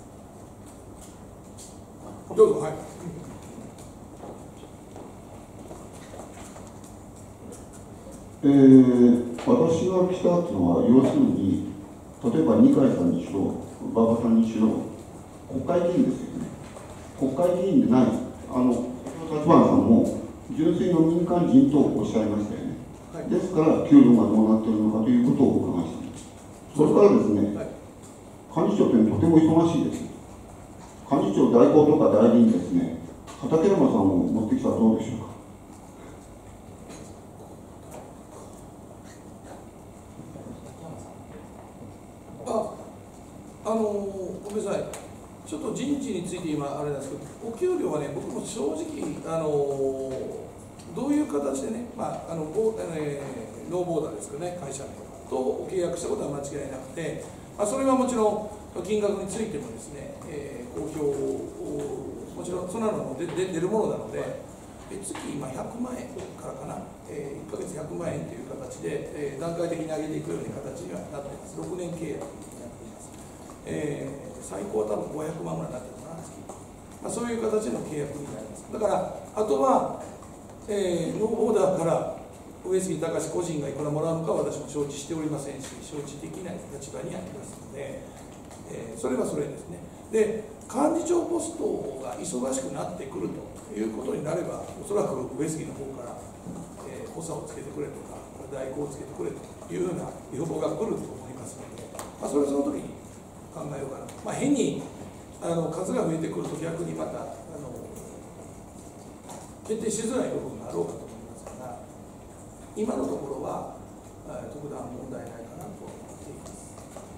Speaker 1: どうぞ、はい。
Speaker 8: えー、私が来たっていうのは、要するに、例えば二階さんにしろ、馬場さんにしろ、国会議員ですよね。国会議員でない、あの立花さんも純粋の民間人とおっしゃいましたよね。はい、ですから、給料がどうなっているのかということをお伺いしています。それからですね、はい、 幹事長というのはとても忙しいです。幹事長代行とか代理にですね、畠山さんを持ってきたらどうでしょうか。
Speaker 1: あ、あのごめんなさい、ちょっと人事について今あれなんですけど、お給料はね、僕も正直あのどういう形でね、まああのボーえー、ノーボーダーですけどね、会社名と契約したことは間違いなくて、まあ、それはもちろん金額についてもですね、えー、公表をもちろんそんなのも出出るものなので、月今ひゃくまんえんからかな、えー、いっかげつひゃくまんえんという形で、えー、段階的に上げていくような形にはなっています。ろくねん契約になっています。えー、最高は多分ごひゃくまんぐらいになってるかな、月。まあ、そういう形の契約になります。だから、あとは、えー、ノーボーダーから上杉隆個人がいくらもらうのか私も承知しておりませんし、承知できない立場にありますので、えー、それはそれですね。で、幹事長ポストが忙しくなってくるということになれば、おそらく上杉の方から、えー、補佐をつけてくれとか、代行をつけてくれというような要望が来ると思いますので、まあ、それはその時に考えようかな。まあ、変にあの数が増えてくると逆にまたあの決定しづらい部分があろうかと思いますから、今のところは特段問題ないかなと思っています。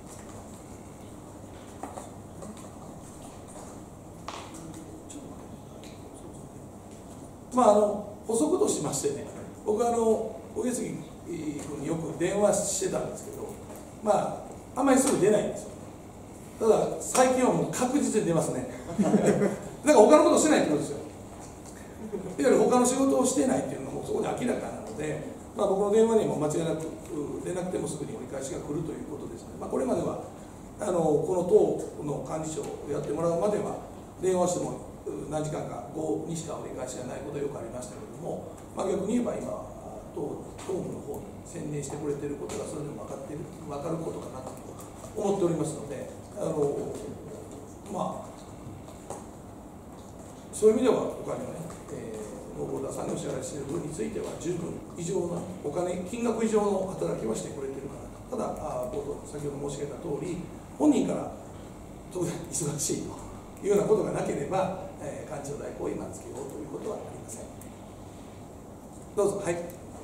Speaker 1: まあ、あの補足としましてね、僕はあの上杉君によく電話してたんですけど、まあ、あんまりすぐ出ないんですよ。ただ、最近はもう確実に出ますね。だから他のことしてないってことですよ。いわゆる他の仕事をしてないっていうのもそこで明らかなので、まあ、僕の電話にも間違いなく出なくてもすぐに折り返しが来るということですので、まあ、これまではあのこの党の幹事長をやってもらうまでは電話しても何時間かごにしか折り返しがないことがよくありましたけれども、まあ、逆に言えば今党党務の方に専念してくれていることがそれでも分かっている分かることかなと思っておりますので、あのまあそういう意味では他にもね、えー、ノーボーダーさんにお支払いしている分については十分以上のお金金額以上の働きはしてくれているかなと。ただあ冒頭先ほど申し上げた通り、本人から当然忙しいというようなことがなければ、えー、幹事長代行を今つけようということはありません。どうぞ。はい。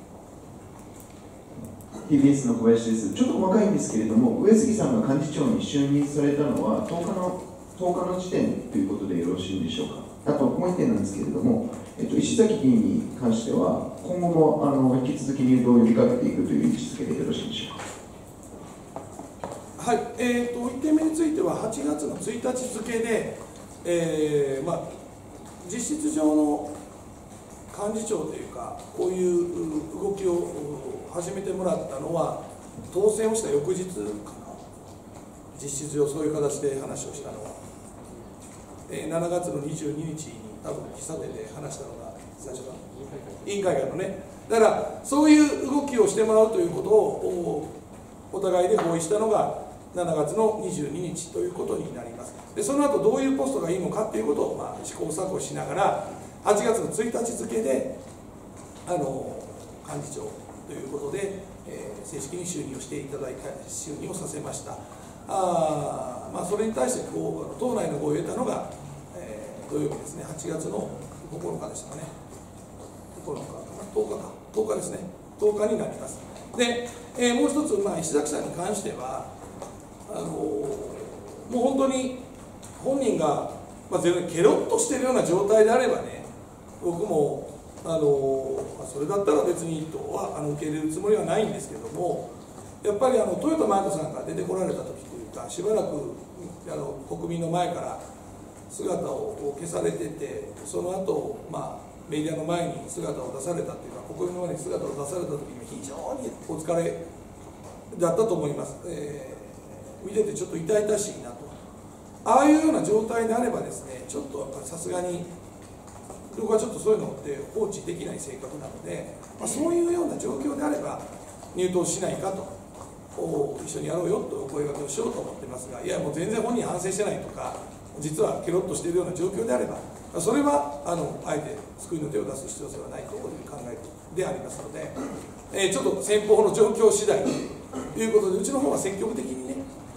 Speaker 2: ティービーエス の小林です。ちょっと細かいんですけれども、上杉さんが幹事長に就任されたのはとおかのとおかの時点ということでよろしいんでしょうか。あともう一点なんですけれども、えっと、石崎議員に関しては今後もあの引き続き入党を呼びかけていくという位置づけでよろしいでしょうか。
Speaker 1: はい、えーと、いってんめについてははちがつのついたち付で、えーまあ、実質上の幹事長というか、こういう動きを始めてもらったのは、当選をした翌日かな、実質上、そういう形で話をしたのは、えー、しちがつのにじゅうににちに、多分喫茶店で話したのが最初だ、委員会館のね、だから、そういう動きをしてもらうということをお互いで合意したのが、しちがつのにじゅうににちということになります。でその後どういうポストがいいのかということを、まあ、試行錯誤しながら、はちがつのついたち付であの幹事長ということで、えー、正式に就任をしていただいた、就任をさせました。あ、まあ、それに対してこう党内の合意を得たのが、えー、土曜日ですね、はちがつのここのかでしたかね、ここのかかな、とおかか、とおかですね、とおかになります。で、えー、もう一つ、まあ、石崎さんに関しては、あのもう本当に本人が、まあ、全然ケロッとしているような状態であればね、僕もあのそれだったら別にとはあの受け入れるつもりはないんですけども、やっぱりあの豊田真由子さんが出てこられた時というか、しばらくあの国民の前から姿を消されてて、その後、まあメディアの前に姿を出されたというか、国民の前に姿を出された時に非常にお疲れだったと思います。えー見ててちょっと痛々しいなと、ああいうような状態であればですね、ちょっとやっぱりさすがに僕はちょっとそういうのって放置できない性格なので、まあ、そういうような状況であれば入党しないかと、一緒にやろうよとお声掛けをしようと思ってますが、いやもう全然本人反省してないとか、実はケロッとしているような状況であれば、それはあのあえて救いの手を出す必要性はないという考えでありますので、えー、ちょっと先方の状況次第ということで、うちの方は積極的にね、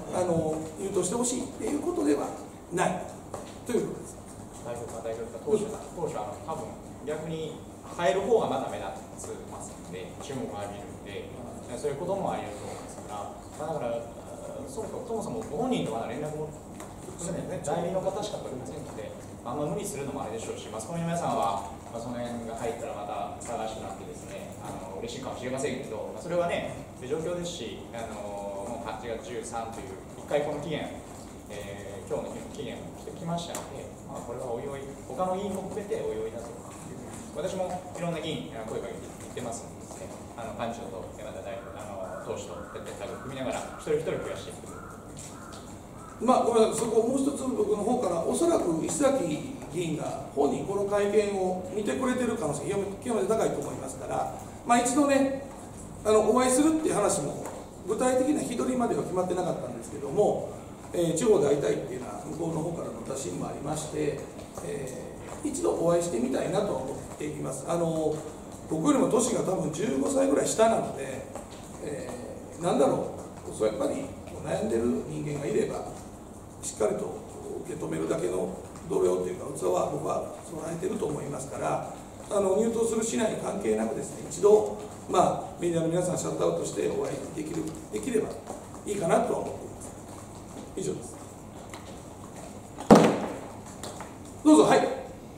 Speaker 1: あの入党してほしいっていうことではないということです。
Speaker 6: 代表か代表か当初は当初は多分逆に変える方がまだ目立つますので注目が浴びるので、そういうこともあり得ると思いますから、まあ、だからそもそもそもご本人とまだ連絡も代理の方しか取れませんので、あんま無理するのもあれでしょうし、マスコミの皆さんは、まあ、その辺が入ったらまた騒がしくなってですね、あの嬉しいかもしれませんけど、まあ、それはね状況ですし、あのもうはちがつじゅうさんといういっかいこの期限、えー、今日の日の期限をしてきましたので、まあ、これはおいおい他の議員も含めておいおいだという私もいろんな議員声かけて言ってますのでですね、あの幹事長と山田大あの党首と徹底対応を組みながら一人一人増やしていく。
Speaker 1: まあ、ごめんなさい、そこもう一つ僕の方から、おそらく石崎議員が本人この会見を見てくれてる可能性が極めて高いと思いますから、まあ、一度ねあのお会いするっていう話も具体的な日取りまでは決まってなかったんですけども、えー、地方で会いたいっていうのは向こうの方からの打診もありまして、えー、一度お会いしてみたいなと思っています。あの僕よりも年が多分じゅうごさいぐらい下なので、えー、なんだろう、そうやっぱり悩んでる人間がいればしっかりと受け止めるだけの度量というか器は僕は備えていると思いますから、あの入党するしない関係なくですね、一度、まあ、メディアの皆さんシャットアウトしてお会いできるできればいいかなとは思っています。以上です。どうぞ。はい。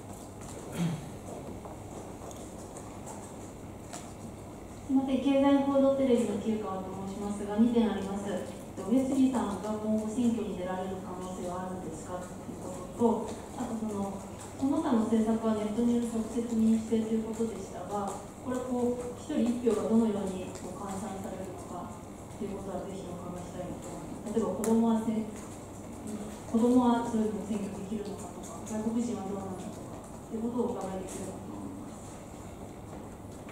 Speaker 9: すみません、経済報道テレビの旧川と申しますが、にてんあります。上杉さんが今後選挙に出られる可能性はあるんですかということと、あとそのその他の政策はネットによる即説民主制ということでしたが、これこう一人一票がどのようにこう換算されるのかということはぜひお伺いしたいなと思います。例えば子供はせ子供はそれぞれ選挙できるのかとか、外国人はどうなのかとかということをお伺いできればと思います。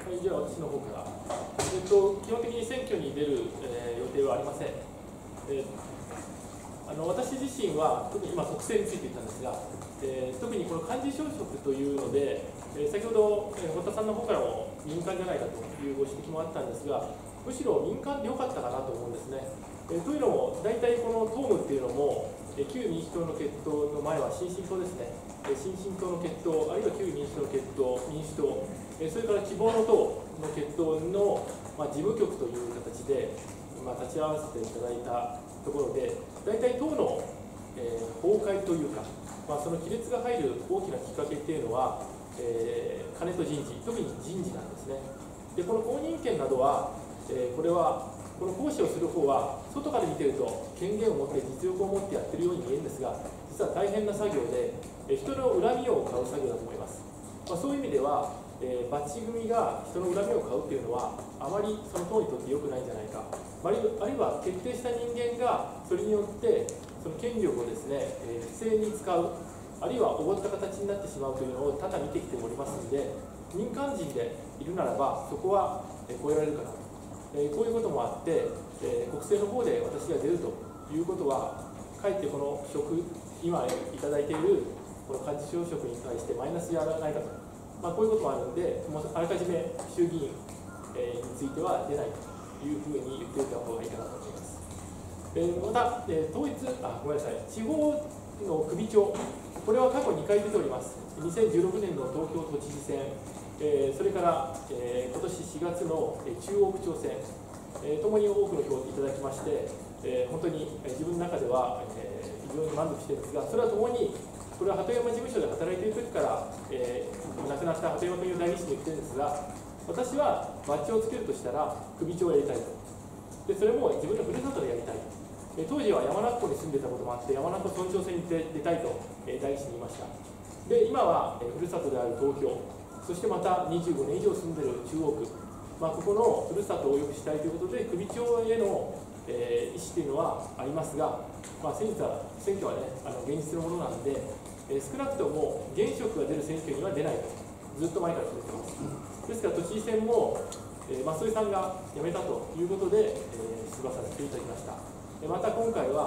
Speaker 3: はい、じゃあ私の方から、えっと、基本的に選挙に出る、えー、予定はありません。えー、あの私自身は特に今国政について言ったんですが、えー、特にこの幹事長職というので、えー、先ほど、えー、堀田さんの方からも民間じゃないかというご指摘もあったんですが、むしろ民間で良かったかなと思うんですね。えー、というのも大体この党務っていうのも、えー、旧民主党の決闘の前は新進党ですね、えー、新進党の決闘、あるいは旧民主党の決闘、民主党、えー、それから希望の党の決闘の、まあ、事務局という形で、まあ、立ち会わせていただいたところで、大体党の、えー、崩壊というか、まあ、その亀裂が入る大きなきっかけっていうのは、えー、金と人事、特に人事なんですね。で、この公認権などは、えー、これは、この行使をする方は、外から見てると権限を持って実力を持ってやってるように見えるんですが、実は大変な作業で、えー、人の恨みを買う作業だと思います。まあ、そういう意味では、えー、バッチ組が人の恨みを買うというのは、あまりその党にとって良くないんじゃないか、あるいは徹底した人間がそれによってその権力をですね、えー、不正に使う、あるいはおごった形になってしまうというのを多々見てきておりますので、民間人でいるならばそこは超えられるかなと、えー、こういうこともあって、えー、国政の方で私が出るということは、かえってこの職、今いただいているこの幹事長職に対してマイナスやらないかと、まあ、こういうこともあるので、もうあらかじめ衆議院、えー、については出ないというふうに言っておいた方がいいかなと思います。えー、また、えー、統一あ、ごめんなさい、地方の首長、これは過去にかい出ております。にせんじゅうろくねんの東京都知事選、えー、それから、えー、今年しがつの中央区長選、えー、ともに多くの票をいただきまして、えー、本当に自分の中では、えー、非常に満足しているんですが、それはともに、これは鳩山事務所で働いている時から、えー、亡くなった鳩山君の代議士に言ってるんですが、私はバッジをつけるとしたら首長をやりたいと。で、それも自分のふるさとでやりたい。え当時は山中湖に住んでたこともあって、山中湖村長選に出たいと、え代議士に言いました。で、今は、えふるさとである東京、そしてまたにじゅうごねん以上住んでいる中央区、まあ、ここのふるさとを良くしたいということで、首長への、えー、意思というのはありますが、まあ、先日は選挙はね、あの現実のものなので、えー、少なくとも現職が出る選挙には出ないと、ずっと前から決めてます。ですから、都知事選も、えー、増井さんが辞めたということで、えー、出馬させていただきました。また今回は、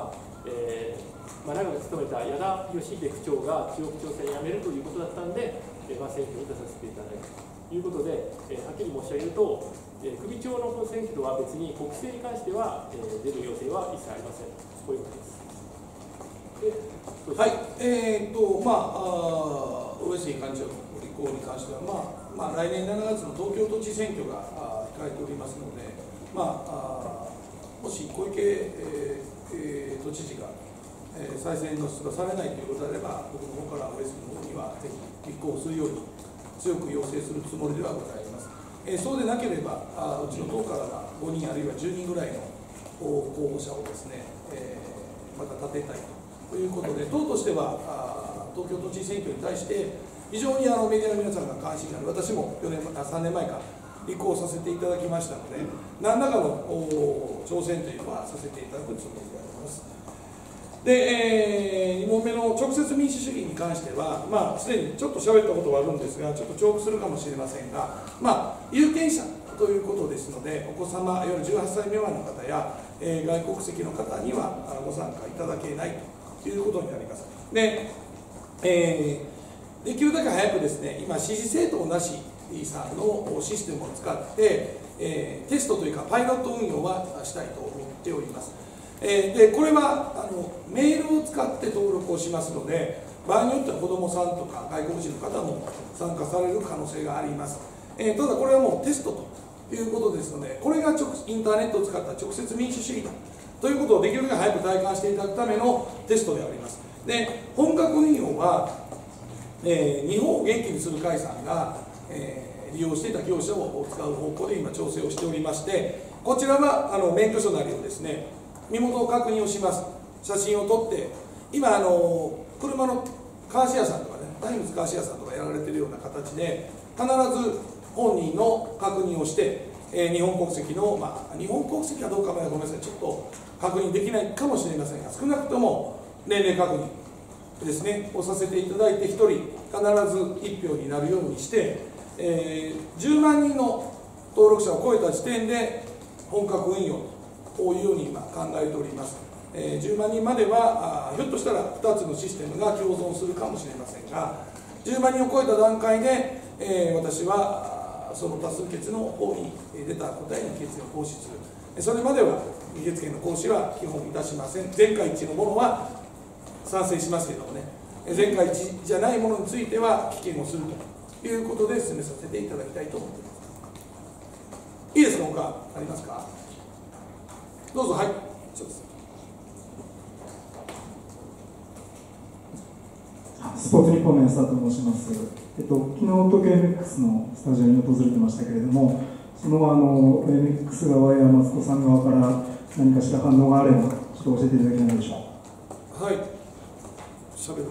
Speaker 3: えーまあ、長く務めた矢田義秀区長が中央区長選を辞めるということだったんで、えーまあ、選挙に出させていただいたということで、えー、はっきり申し上げると、えー、首長の選挙とは別に国政に関しては、えー、出る予定は一切ありません。こういうことです。
Speaker 1: はい、えーっと、まあ、あ上杉幹事長の立候補に関しては、まあまあ、来年しちがつの東京都知事選挙があ控えておりますので、まあ、あもし小池、えーえー、都知事が、えー、再選の出馬されないということであれば、僕の方から上杉の方にはぜひ立候補するように強く要請するつもりではございます。えー、そうでなければあ、うちの党からはごにんあるいはじゅうにんぐらいの候補者をですね、えー、また立てたいということで、党としてはあ東京都知事選挙に対して非常にあのメディアの皆さんが関心がある、私もよねんあさんねんまえから立候補させていただきましたので、何らかの挑戦というのはさせていただくつもりであります。で、えー、に問目の直接民主主義に関しては、まあ、すでにちょっと喋ったことはあるんですが、ちょっと重複するかもしれませんが、まあ、有権者ということですので、お子様、いわゆるじゅうはっさい未満の方や、えー、外国籍の方にはご参加いただけないということになります。で、えー、できるだけ早くですね、今、支持政党なしさんのシステムを使って、えー、テストというか、パイロット運用はしたいと思っております。えー、でこれはあのメールを使って登録をしますので、場合によっては子どもさんとか外国人の方も参加される可能性があります。えー、ただ、これはもうテストということですので、これが直インターネットを使った直接民主主義だということをできるだけ早く体感していただくためのテストであります。で、本格運用は、えー、日本を元気にする会さんが、えー、利用していた業者を使う方向で今、調整をしておりまして、こちらはあの免許証なりをですね、身元を確認をします、写真を撮って、今、あの車のカーシェアさんとかね、タイムズカーシェアさんとかやられているような形で、必ず本人の確認をして、えー、日本国籍の、まあ、日本国籍かどうかまではごめんなさい、ちょっと確認できないかもしれませんが、少なくとも年齢確認ですね、をさせていただいて、ひとり必ずいち票になるようにして、えー、じゅうまんにんの登録者を超えた時点で本格運用というように今考えております。えー、じゅうまんにんまではあひょっとしたらふたつのシステムが共存するかもしれませんが、じゅうまんにんを超えた段階で、えー、私はその多数決の方に出た答えに議決権を行使する。それまでは議決権の行使は基本いたしません。全会一致のものは賛成しますけどもね、全会一致じゃないものについては棄権をするということで進めさせていただきたいと思っています。いいですか、他ありますか。どうぞ。はい、そうです。
Speaker 10: スポーツニッポンの安田と申します。えっと、昨日東京 エムエックス のスタジオに訪れてましたけれども、そのあの エムエックス 側やマツコさん側から何かしら反応があれば、ちょっと教えていただけないでしょうか。
Speaker 1: はい、しゃべる。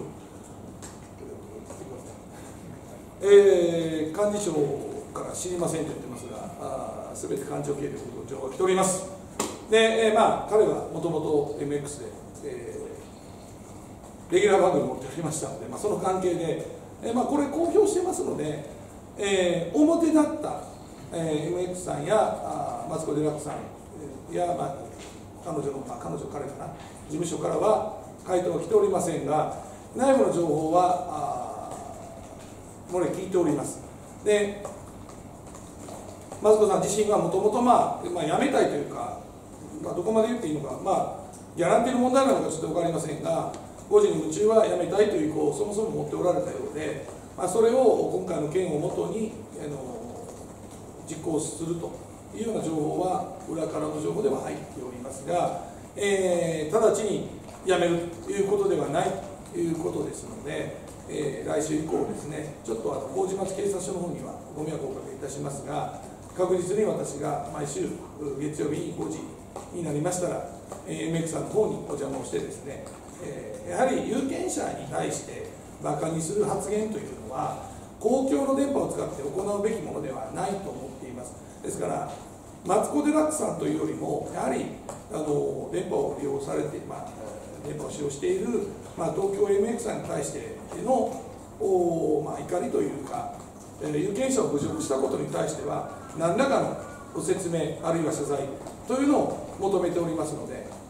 Speaker 1: えー、幹事長から知りませんと言ってますが、すべて官庁系で情報が来ております。で、えー、まあ彼はもともと エムエックス で、えー、レギュラー番組を持っておりましたので、まあ、その関係で、えーまあ、これ公表してますので、えー、表だった、えー、エムエックス さんやあマツコ・デラックスさんや、まあ、彼女の、まあ、彼女彼かな事務所からは回答が来ておりませんが、内部の情報は漏れ聞いております。で、マツコさん自身はもともとまあ、まあ、辞めたいというか、まあ、どこまで言っていいのか、まあ、ギャランティーの問題なのかちょっと分かりませんが、ごじに夢中は辞めたいという意向をそもそも持っておられたようで、まあ、それを今回の件をもとにあの実行するというような情報は裏からの情報では入っておりますが、えー、直ちに辞めるということではないということですので、えー、来週以降ですね、ちょっとあの麹町警察署の方にはご迷惑をおかけいたしますが、確実に私が毎週月曜日にごじになりましたら、エムエックス さんの方にお邪魔をしてですね、えー、やはり有権者に対して馬鹿にする発言というのは公共の電波を使って行うべきものではないと思っています。ですからマツコ・デラックスさんというよりもやはりあの電波を利用されて、まあ、電波を使用している、まあ、東京 エムエックス さんに対してのお、まあ、怒りというか、えー、有権者を侮辱したことに対しては何らかのご説明あるいは謝罪というのを求めておりますので、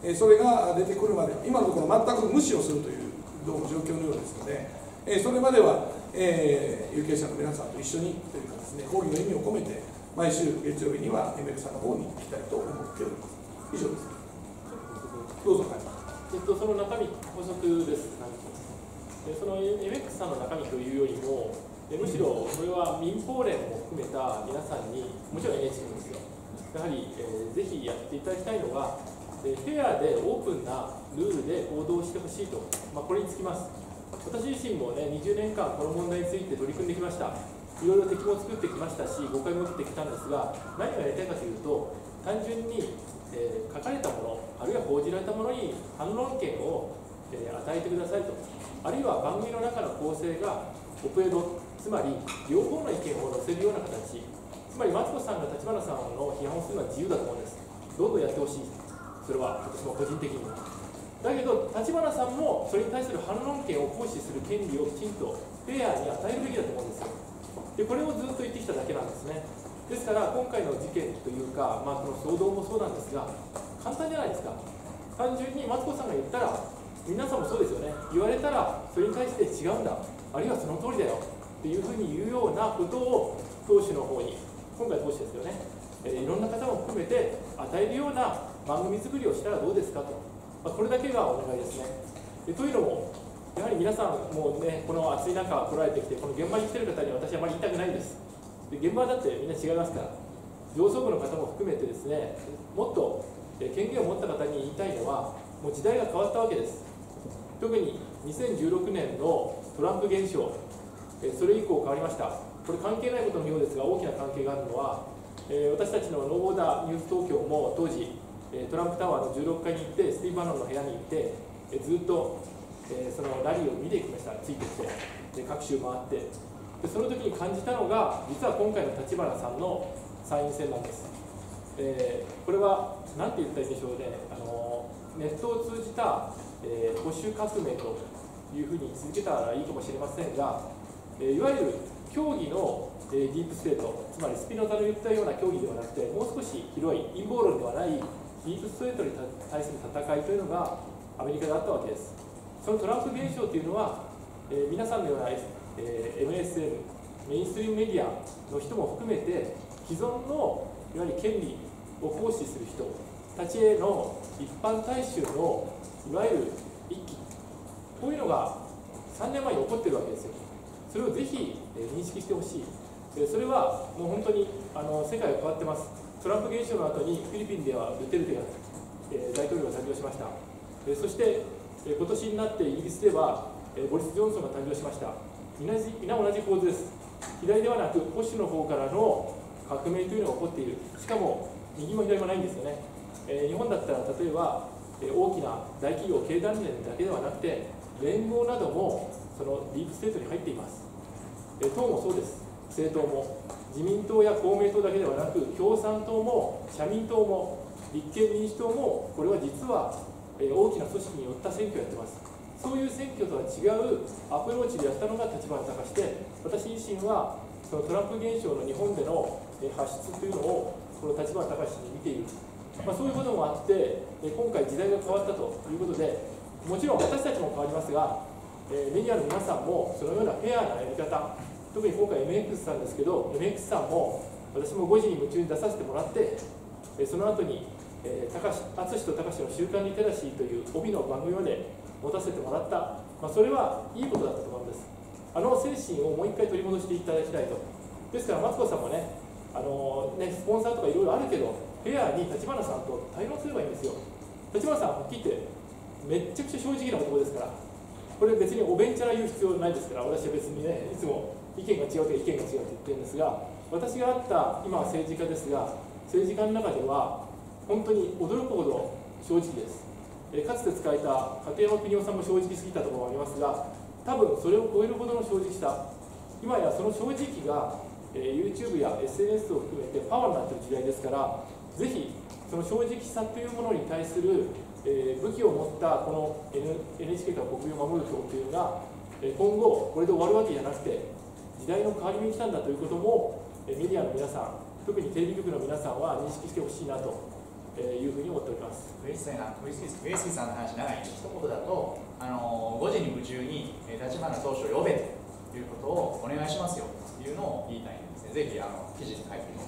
Speaker 1: えー、それが出てくるまで今のところ全く無視をするというどうも状況のようですので、えー、それまでは、えー、有権者の皆さんと一緒にというかですね、抗議の意味を込めて毎週月曜日には エムエル さんの方に行きたいと思っております。以上です。どうぞ。
Speaker 3: えっと、その中身、補足です。その エムエックス さんの中身というよりも、むしろこれは民放連も含めた皆さんに、もちろん エヌエイチケー ですよ、やはり、えー、ぜひやっていただきたいのが、えー、フェアでオープンなルールで行動してほしいと、まあ、これにつきます。私自身もね、にじゅうねんかんこの問題について取り組んできました。いろいろ敵も作ってきましたし、誤解も受けてきたんですが、何がやりたいかというと、単純に、えー、書かれたもの、あるいは報じられたものに反論権を、えー、与えてくださいと、あるいは番組の中の構成がオプエド、つまり両方の意見を載せるような形、つまりマツコさんが立花さんの批判をするのは自由だと思うんです。どんどんやってほしい、それは私も個人的に。だけど、立花さんもそれに対する反論権を行使する権利をきちんとフェアに与えるべきだと思うんですよ。で、これをずっと言ってきただけなんですね。ですから、今回の事件というか、まあ、この騒動もそうなんですが、簡単じゃないですか。単純にマツコさんが言ったら、皆さんもそうですよね、言われたら、それに対して違うんだ、あるいはその通りだよっていうふうに言うようなことを、党首の方に、今回、党首ですよね、えー、いろんな方も含めて与えるような番組作りをしたらどうですかと、まあ、これだけがお願いですね。でというのも、やはり皆さん、もうね、この暑い中来られてきて、この現場に来てる方に私はあまり言いたくないんです。で現場だってみんな違いますから、上層部の方も含めてですね、もっと権限を持った方に言いたいのは、もう時代が変わったわけです。特ににせんじゅうろくねんのトランプ現象、それ以降変わりました。これ関係ないことのようですが、大きな関係があるのは、私たちのノーボーダーニュース東京も当時、トランプタワーのじゅうろっかいに行って、スティーブ・バノンの部屋に行って、ずっとそのラリーを見ていきました、ついてきて、で各州回って。でその時に感じたのが、実は今回の立花さんの参院選なんです。えー、これは何て言ったらいいでしょうね、あのネットを通じた、えー、保守革命というふうに続けたらいいかもしれませんが、えー、いわゆる競技の、えー、ディープステート、つまりスピノザの言ったような競技ではなくて、もう少し広い陰謀論ではないディープステートに対する戦いというのがアメリカであったわけです。そのトランプ現象というのは、えー、皆さんのようなえー、エムエスエム、メインストリームメディアの人も含めて、既存のいわゆる権利を行使する人たちへの一般大衆のいわゆる一揆、こういうのがさんねんまえに起こっているわけですよ。それをぜひ、えー、認識してほしい。えー、それはもう本当にあの世界が変わってます。トランプ現象の後にフィリピンではドゥテルテが、えー、大統領が誕生しました。えー、そして、えー、今年になってイギリスでは、えー、ボリス・ジョンソンが誕生しました。皆同じ構図です。左ではなく保守の方からの革命というのが起こっている。しかも右も左もないんですよね。えー、日本だったら例えば、えー、大きな大企業経団連だけではなくて連合などもそのディープステートに入っています。えー、党もそうです。政党も自民党や公明党だけではなく共産党も社民党も立憲民主党もこれは実は、えー、大きな組織によった選挙をやっています。そういう選挙とは違うアプローチでやったのが立花隆で、私自身はそのトランプ現象の日本での発出というのをこの立花隆に見ている、まあ、そういうこともあって今回時代が変わったということで、もちろん私たちも変わりますが、メディアの皆さんもそのようなフェアなやり方、特に今回 エムエックス さんですけど、 エムエックス さんも私もごじに夢中に出させてもらって、その後に淳と隆の週刊リテラシーという帯の番組まで持たせてもらった、まあ、それはいいことだったと思うんです。あの精神をもう一回取り戻していただきたいと。ですからマツコさんもね、あのねスポンサーとかいろいろあるけど、フェアに立花さんと対論すればいいんですよ。立花さんははっきり言ってめっちゃくちゃ正直な男ですから、これ別におべんちゃら言う必要ないですから、私は別にね、いつも意見が違うと意見が違うって言ってるんですが、私があった今は政治家ですが、政治家の中では本当に驚くほど正直です。かつて使えた片山邦夫さんも正直すぎたところもありますが、多分それを超えるほどの正直さ、今やその正直が、えー、YouTube や エスエヌエス を含めてパワーになっている時代ですから、ぜひその正直さというものに対する、えー、武器を持ったこの N エヌエイチケー と国民を守る党というのが、えー、今後これで終わるわけじゃなくて、時代の変わりに来たんだということも、えー、メディアの皆さん、特にテレビ局の皆さんは認識してほしいなとえーいうふうに思っております。
Speaker 6: 上杉さん、上杉上杉さんの話長いんで、一言だと、あのごじに夢中に立花投手を呼べということをお願いしますよというのを言いたいんですね。ぜひあの記事に書いてみて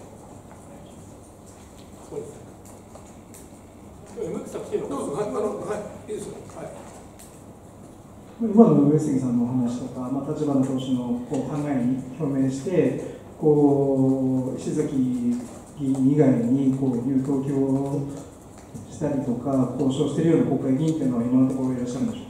Speaker 6: ください。お願いします。
Speaker 3: そうですね。エムエックスさん来てるのかな。
Speaker 1: どうぞ、はい、あの、はい、いいですよ。はい。
Speaker 10: 今の上杉さんのお話とか、まあ、立花投手のこう考えに表明して、こう石崎議員以外にこういう投球をしたりとか、交渉しているような国会議員というのは、今のところいらっしゃるんでしょ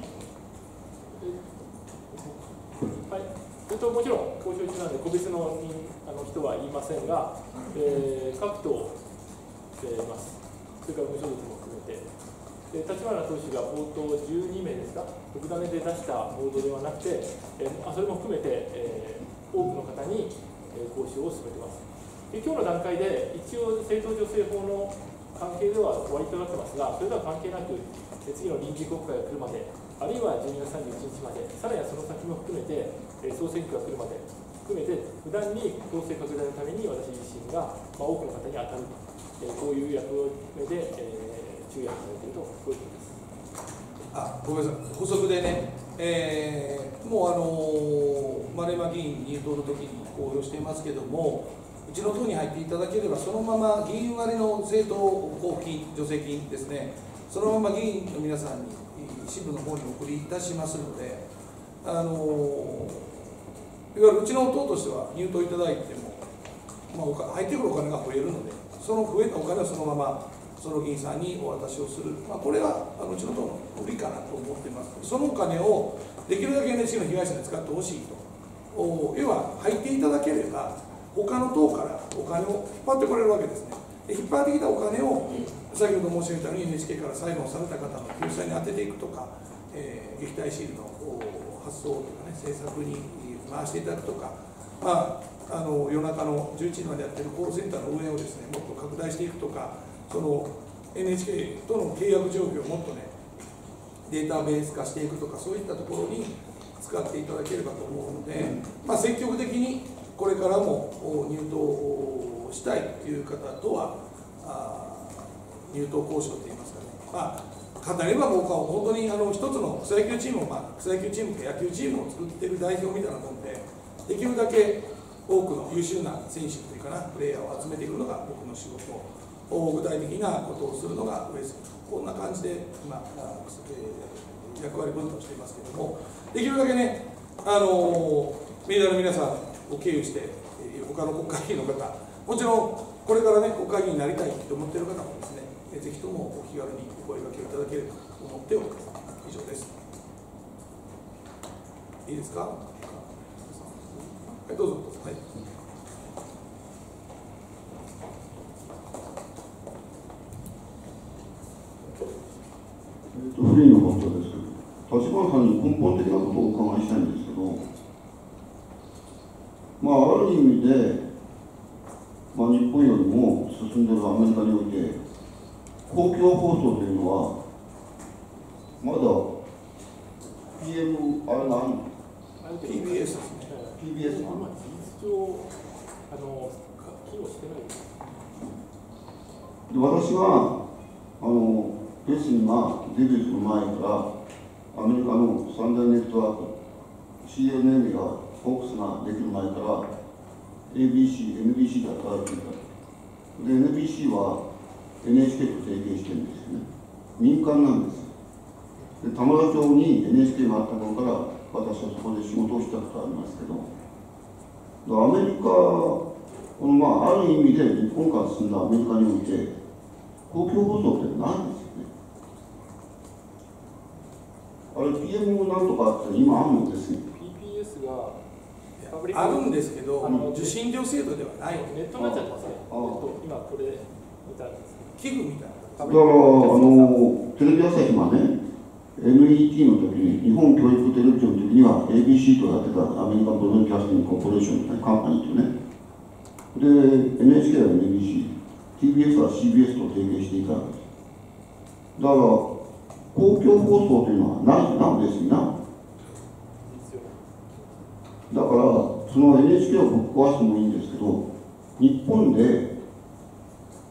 Speaker 10: うか。
Speaker 3: はい、えっと、もちろん交渉中なんで、個別のあの人は言いませんが、えー、各党、えー、います。それから無所属も含めて。で立花投手が冒頭じゅうにめいですか、特ダネで出したボードではなくて、えー、あそれも含めて、えー、多くの方に、えー、交渉を進めています。で今日の段階で、一応、政党助成法の関係では終わりとなってますが、それとは関係なく、次の臨時国会が来るまで、あるいはじゅうにがつさんじゅういちにちまで、さらにはその先も含めて、えー、総選挙が来るまで、含めて、不断に党勢拡大のために私自身が、まあ、多くの方に当たる、えー、こういう役目で、えー注意をされていると、こういうことです。
Speaker 1: あ、ごめんなさい、補足でね、えー、もうあの丸山議員入党の時に公表していますけれども、うちの党に入っていただければ、そのまま議員割の政党交付金、助成金ですね、そのまま議員の皆さんに支部の方にお送りいたしますので、あのいわゆるうちの党としては入党いただいても、まあ、入ってくるお金が増えるので、その増えたお金はそのままその議員さんにお渡しをする、まあ、これはあのうちの党の売りかなと思っています。そのお金をできるだけ エヌエイチケー の被害者に使ってほしいと、要は入っていただければ、他の党からお金を引っ張ってこれるわけですね。で引っ張ってきたお金を、先ほど申し上げたように エヌエイチケー から裁判をされた方の救済に充てていくとか、えー、撃退シールの発送とかね、政策に回していただくとか、まあ、あの夜中のじゅういちじまでやってるコールセンターの運営をですね、もっと拡大していくとか、その エヌエイチケー との契約状況をもっとね、データベース化していくとか、そういったところに使っていただければと思うので、まあ、積極的にこれからも入党したいという方とは、入党交渉といいますかね、まあ、簡単に言えば僕は本当にあの一つの草野球チームを、まあ、草野球チームと野球チームを作っている代表みたいなもんで、できるだけ多くの優秀な選手というかな、プレイヤーを集めていくのが僕の仕事。具体的なことをするのが上杉、こんな感じで今、えー、役割分担していますけれども、できるだけね、あのー、メディアの皆さんを経由して、えー、他の国会議員の方、もちろんこれからね、国会議員になりたいと思っている方もですね、えー、ぜひともお気軽にお声掛けをいただければと思っております。以上です。いいですか？はい、どうぞどうぞ。はい。
Speaker 8: フリーのことですけど、立花さんに根本的なことをお伺いしたいんですけど、まあ、ある意味で、まあ、日本よりも進んでいるアメリカにおいて、公共放送というのは、まだ ピーエム、あれ何
Speaker 1: ピービーエス ですね。
Speaker 8: ピービーエス
Speaker 3: 今、事実上、あの機能してないです。
Speaker 8: で私はあのレスリーがデビューする前からアメリカのサンデーネットワーク シーエヌエヌ や フォックスができる前から エービーシー、エヌビーシー で働いていた。で エヌビーシー は エヌエイチケー と提携してるんですよね。民間なんです。で田村町に エヌエイチケー があった頃から私はそこで仕事をしたことありますけど、アメリカこの、まあ、ある意味で日本から進んだアメリカにおいて公共放送ってないんですよね。あれ ピーエム なんとかって今あるんですよ。
Speaker 3: ピービーエス が
Speaker 1: あるんですけど、あの受信料制度ではない。
Speaker 3: ネットになっちゃってますね。今これ見たんです
Speaker 1: 器具みたいな。
Speaker 8: だからあのテレビ朝日がね エヌイーティー の時に日本教育テレビ局の時には エービーシー とやってたアメリカンブロードキャスティングコーポレーションみたいなカンパニーとね。で エヌエイチケー は エヌビーシー、ティービーエス は シービーエス と提携していたわけです。だから公共放送というのはないなんですよな。だから、その エヌエイチケー をぶっ壊してもいいんですけど、日本で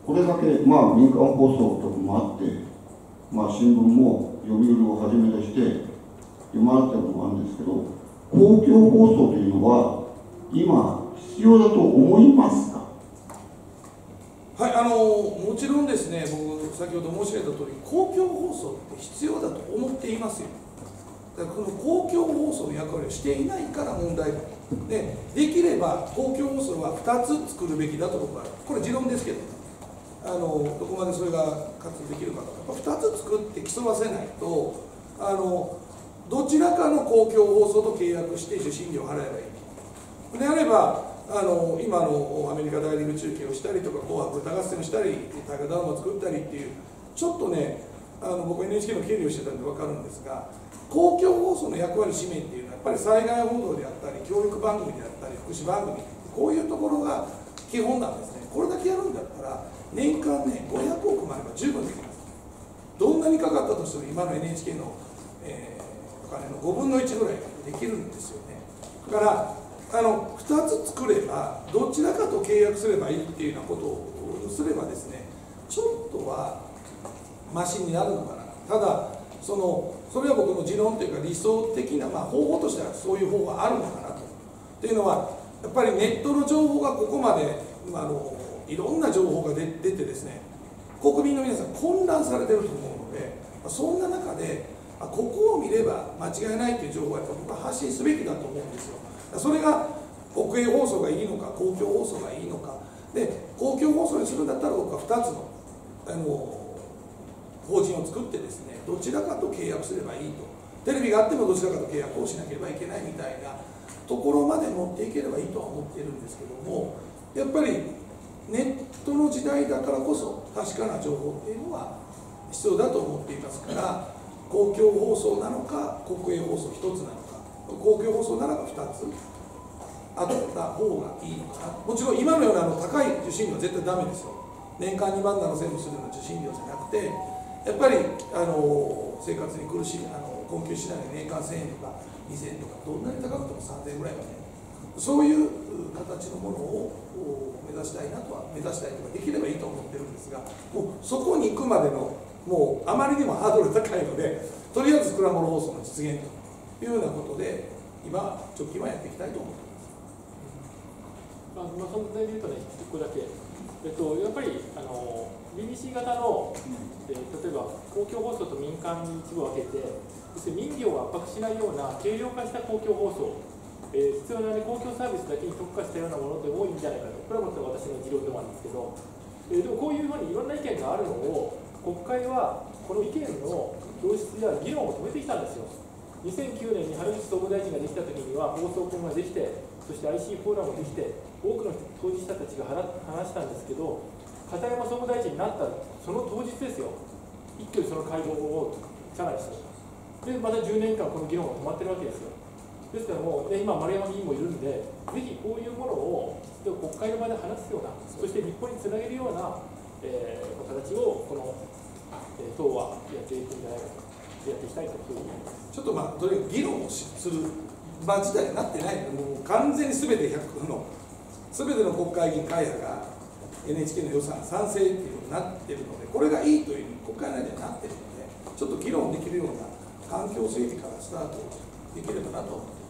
Speaker 8: これだけ、まあ、民間放送とかもあって、まあ、新聞も読売をはじめとして読まれてるのもあるんですけど、公共放送というのは今必要だと思いますか？
Speaker 1: はい、あのもちろんですね、僕先ほど申し上げた通り、公共放送って必要だと思っていますよ。だからこの公共放送の役割をしていないから問題だで、できれば公共放送はふたつ作るべきだと僕は、これ持論ですけど、あのどこまでそれが活動できるかとか、ふたつ作って競わせないと、あのどちらかの公共放送と契約して受信料を払えばいい。であれば、あの今のアメリカ大リーグ中継をしたりとか、紅白歌合戦をしたり、大河ドラマを作ったりっていう、ちょっとね、あの僕 エヌエイチケー の経理をしてたんで分かるんですが、公共放送の役割使命っていうのはやっぱり災害報道であったり、教育番組であったり、福祉番組、こういうところが基本なんですね。これだけやるんだったら年間ねごひゃくおくもあれば十分できます。どんなにかかったとしても今の エヌエイチケー の、えー、お金のごぶんのいちぐらいできるんですよね。だからあのふたつ作ればどちらかと契約すればいいっていうようなことをすればですね、ちょっとはマシになるのかな。ただそのそれは僕の持論というか理想的な、まあ、方法としてはそういう方があるのかなと。っていうのはやっぱりネットの情報がここまで、まあ、あのいろんな情報が出てですね、国民の皆さん混乱されてると思うので、そんな中でここを見れば間違いないという情報はやっぱ僕は発信すべきだと思うんですよ。それが国営放送がいいのか公共放送がいいのかで、公共放送にするんだったら僕はふたつのあの法人を作ってですね、どちらかと契約すればいいと。テレビがあってもどちらかと契約をしなければいけないみたいなところまで持っていければいいとは思っているんですけども、やっぱりネットの時代だからこそ確かな情報っていうのは必要だと思っていますから、公共放送なのか国営放送ひとつなのか、公共放送ならばふたつあった方がいいのかな。もちろん今のようなあの高い受信料は絶対ダメですよ。年間にまんななせんもするような受信料じゃなくて、やっぱりあの生活に苦しみ、あの困窮しないで年間せんえんとかにせんえんとか、どんなに高くてもさんぜんえんぐらいまで、そういう形のものを目指したいなとは、目指したいとかできればいいと思ってるんですが、もうそこに行くまでのもうあまりにもハードルが高いので、とりあえずスクランブル放送の実現というようなことで今直近はやっていきたいと思ってます。
Speaker 3: まあ、まあ、その点で言うとね、いっこだけ、えっと、やっぱりあの ビービーシー 型の、えー、例えば公共放送と民間に一部分けて、要するに民業を圧迫しないような軽量化した公共放送、えー、必要な、ね、公共サービスだけに特化したようなもので多いんじゃないかと、これはもちろん私の持論でもあるんですけど、えー、でもこういうふうにいろんな意見があるのを、国会はこの意見の教室や議論を止めてきたんですよ。にせんきゅうねんに春口総務大臣ができたときには放送コンができて、そして アイシー フォーラムもできて、多くの当事者たちが話したんですけど、片山総務大臣になったその当日ですよ、一挙にその会合を社内にしたで、またじゅうねんかんこの議論が止まってるわけですよ。ですからもう、ね、今、丸山議員もいるんで、ぜひこういうものを国会の場で話すような、そして日本につなげるような、えー、形をこの、えー、党はやっていくんじゃないかと、やっていきたいというふうに思います。
Speaker 1: ちょっとまあ、とにかく議論をする場自体になってないので、もう完全にすべてひゃくの、すべての国会議員会派が エヌエイチケー の予算賛成っていうのになっているので、これがいいというふうに国会内ではなっているので、ちょっと議論できるような環境整備からスタートできればなと思って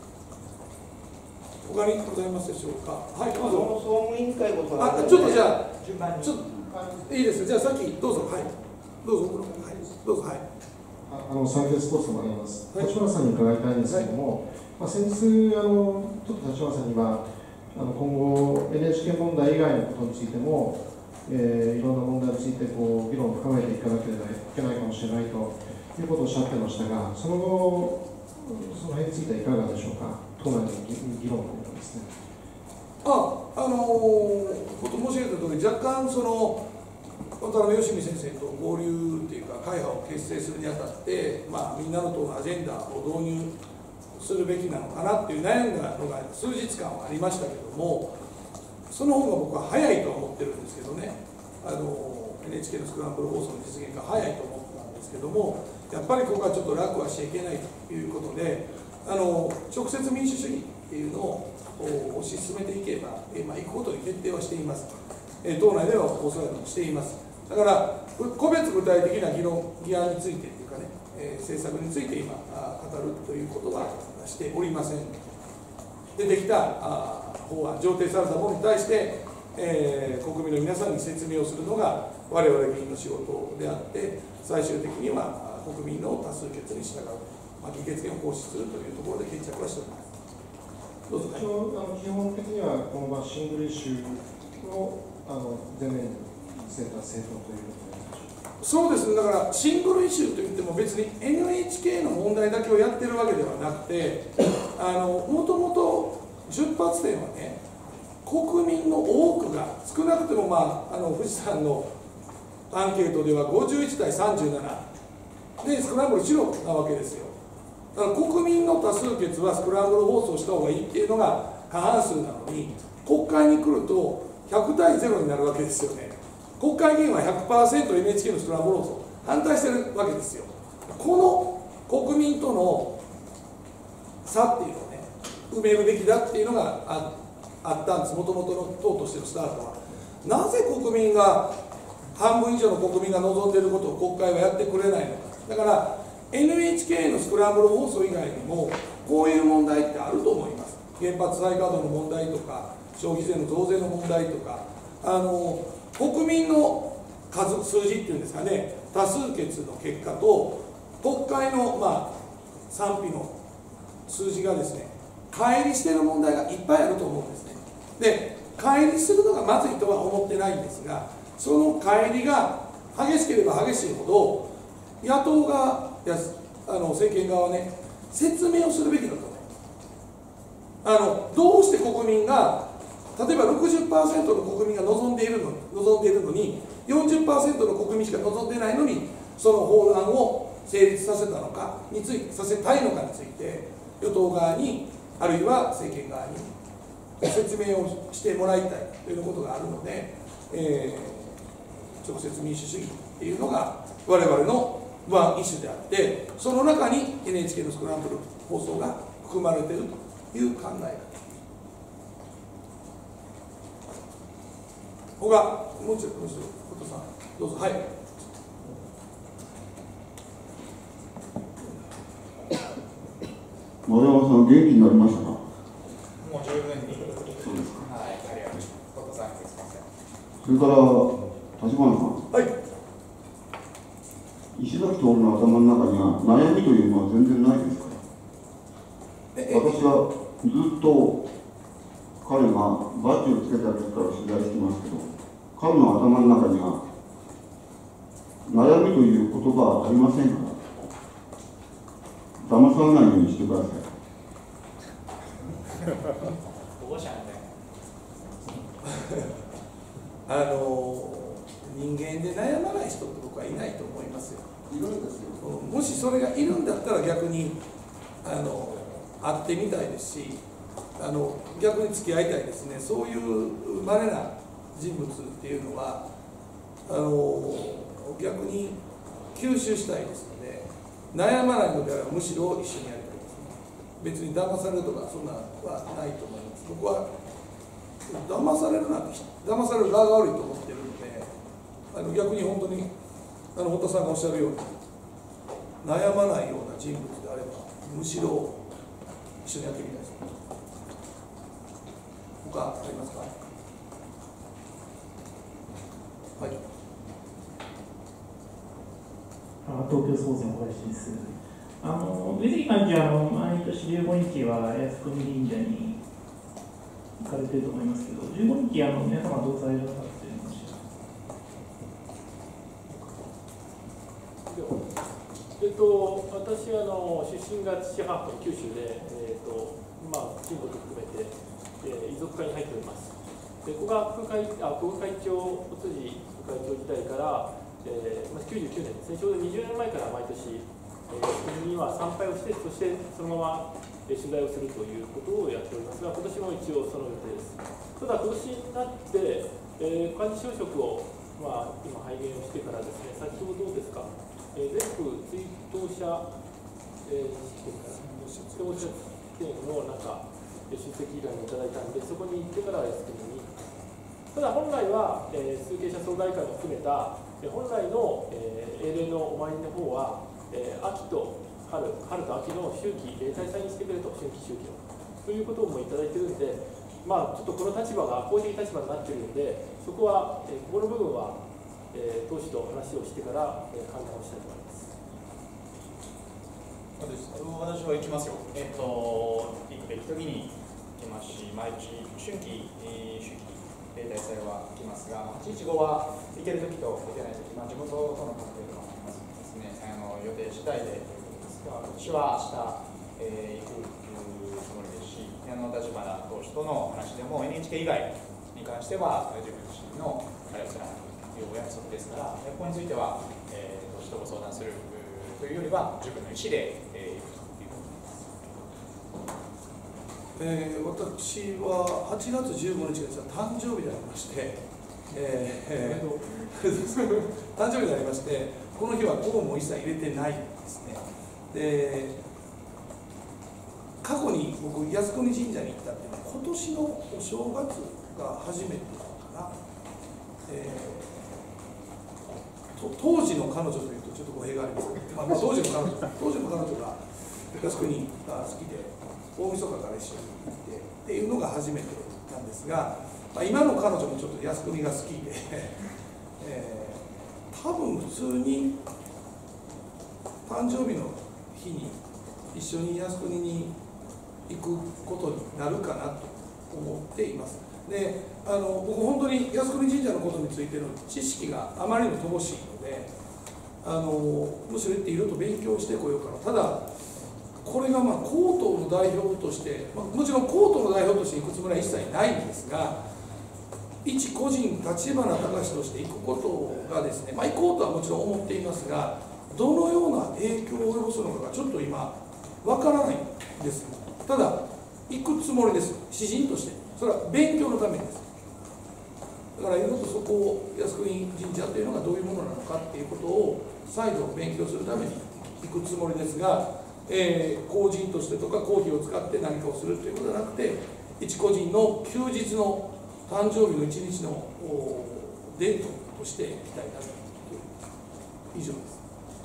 Speaker 1: います。他にございますでしょうか。はい、どうぞ。
Speaker 11: 総務委員会ごと
Speaker 1: あ、ちょっとじゃあ、
Speaker 11: 順番に
Speaker 1: ちょっといいですね。じゃあさっきどうぞ。はい。どうぞ。はい。どうぞ。はい。
Speaker 12: あのサンケイスポーツと参ります。立花さんに伺いたいんですけれども、はい、まあ、先日あのちょっと立花さんにはあの今後 エヌエイチケー 問題以外のことについても、えー、いろんな問題についてこう議論を深めていかなければいけないかもしれないということをおっしゃってましたが、その後その辺についてはいかがでしょうか。党内の議論のことですね。
Speaker 1: あ、あのー、こと申し上げたとおり、若干その渡辺芳美先生と合流というか会派を結成するにあたって、まあ、みんなの党のアジェンダを導入するべきなのかなっていう悩んだのが数日間はありましたけども、その方が僕は早いと思ってるんですけどね、あの エヌエイチケー のスクランブル放送の実現が早いと思ってたんですけども、やっぱりここはちょっと楽はしちゃいけないということで、あの直接民主主義っていうのを推し進めていけば、えまあ、行くことに決定はしています。 えー、党内ではおそらくしています。だから個別具体的な議論議案についてというかね、えー、政策について今あ語るということはしておりません。出てきたあ法案、上程されたものに対して、えー、国民の皆さんに説明をするのが我々議員の仕事であって、最終的には国民の多数決に従う、まあ、議決権を行使するというところで決着はしております。どうぞ。
Speaker 12: 一応あの基本的にはこの場シングルイシューをあの前面に据えた政党ということで。
Speaker 1: そうですね、だからシングルイシューといっても別に エヌエイチケー の問題だけをやってるわけではなくて、あのもともと出発点はね、国民の多くが少なくても、まあ、あの富士山のアンケートではごじゅういち対さんじゅうななでスクランブルしろなわけですよ。だから国民の多数決はスクランブル放送した方がいいっていうのが過半数なのに、国会に来るとひゃく対ゼロになるわけですよね。国会議員は ひゃくパーセントエヌエイチケー のスクランブル放送反対してるわけですよ。この国民との差っていうのをね、埋めるべきだっていうのが あ, あったんです。もともとの党としてのスタートは。なぜ国民が半分以上の国民が望んでいることを国会はやってくれないのか。だから エヌエイチケー のスクランブル放送以外にもこういう問題ってあると思います。原発再稼働の問題とか、消費税の増税の問題とか、あの国民の数数字っていうんですかね、多数決の結果と国会の、まあ、賛否の数字がですね、乖離している問題がいっぱいあると思うんですね。で、乖離するのがまずいとは思ってないんですが、その乖離が激しければ激しいほど野党がやあの政権側はね、説明をするべきだと思います。あのどうして国民が例えば ろくじゅっパーセント の国民が望んでいるのに望んでいるのに よんじゅっパーセント の国民しか望んでないのに、その法案を成立させたのかについてさせたいのかについて、与党側にあるいは政権側に説明をしてもらいたいということがあるので、えー、直接民主主義っていうのが我々のワンイシューであって、その中に エヌエイチケー のスクランブル放送が含まれているという考え方。他、もう一度、もう一度、小田さん、どうぞ。はい。
Speaker 8: 丸山さん、元気になりましたか？
Speaker 6: もう十分に。
Speaker 8: そうですか。
Speaker 6: はい、ありがとうございます。小田さん、すみません。
Speaker 8: それから立花さん。
Speaker 1: はい。
Speaker 8: 石崎徹の頭の中には悩みというのは全然ないですか？私はずっと彼がバッジをつけた時から取材してますけど、彼の頭の中には悩みという言葉はありませんから、騙されないようにしてください。
Speaker 6: 保護者ね。
Speaker 1: あの人間で悩まない人って僕はいないと思いますよ。
Speaker 8: いるんですよ。
Speaker 1: もしそれがいるんだったら逆にあの会ってみたいですし、あの逆に付き合いたいですね。そういう稀な人物っていうのはあの逆に吸収したいですので、悩まないのであればむしろ一緒にやりたいですね。別に騙されるとかそんなのはないと思います。僕は騙されるなんて騙される側が悪いと思ってるので、あの逆に本当にあの堀田さんがおっしゃるように悩まないような人物であればむしろ一緒にやってみたいです。他ありますか？はい。
Speaker 11: 東京総選小林です。あの上杉幹事はあの毎年じゅうごにちは靖国神社に行かれていると思いますけど、じゅうごにちあの皆様どうされるかっていうのを知ら
Speaker 3: えっと、私あの出身が父母と九州で、えっとまあ、親族含めて、えー、遺族会に入っております。でここが副会あ副会長、尾辻副会長時代から、えーまあ、きゅうじゅうきゅうねんですね、ちょうどにじゅうねんまえから毎年、えー、国には参拝をして、そしてそのまま、えー、取材をするということをやっておりますが、今年も一応その予定です。ただ、今年になって、えー、幹事長職を、まあ、今、拝見をしてからですね、先ほどどうですか、えー、全国追悼者、えー、追悼者試験のなんか出席依頼をいただいたので、そこに行ってから靖国にただ本来は、えー、数形者総大会も含めた、えー、本来の、えー、英霊のお参りの方は、えー、秋と春、春と秋の秋季例大祭にしてくれと、春季秋季をということもいただいてるんで、まあちょっとこの立場が公的立場になっているので、そこは、えー、ここの部分は、えー、当時と話をしてから、えー、判断をしたいと思います。
Speaker 6: 私は行きますよ。えっ、ー、と行くべき時に行きますし、毎年春季、えー、春季例大祭は行きますが、はちいちごは行ける時と行けない時、まあ地元との関係とかもありますですね。あの予定次第でということですが、私は明日、えー、行くつもりですし、あの立花投手との話でも エヌエイチケー 以外に関しては自分自身のあれをするというお約束ですから、ここについては、えー、投手とご相談するというよりは自分の意思で、えー、行くということです。
Speaker 1: えー、私ははちがつじゅうごにちが誕生日でありまして、えー、誕生日でありまして、この日は公務を一切入れてないんですね。で、過去に僕、靖国神社に行ったっていうのは、今年のお正月が初めてなのかな。えー当時の彼女というとちょっと語弊がありますけど、まあ、当時の彼女当時の彼女が靖国が好きで大晦日から一緒に行ってっていうのが初めてなんですが、まあ、今の彼女もちょっと靖国が好きで、えー、多分普通に誕生日の日に一緒に靖国に行くことになるかなと思っています。で、あの僕本当に靖国神社のことについての知識があまりにも乏しいので、あのむしろ言っていろいろと勉強してこようかな。ただこれがまあ高等の代表として、まあ、もちろん高等の代表として行くつもりは一切ないんですが、一個人立花隆として行くことがですね、まあ、行こうとはもちろん思っていますが、どのような影響を及ぼすのかがちょっと今わからないんです。ただ行くつもりです、詩人として。それは勉強のためにです。だからいろいろとそこを靖国神社というのがどういうものなのかっていうことを再度勉強するために行くつもりですが、えー、公人としてとか公費を使って何かをするということではなくて、一個人の休日の誕生日の一日のデートとして行きたいなという以上です。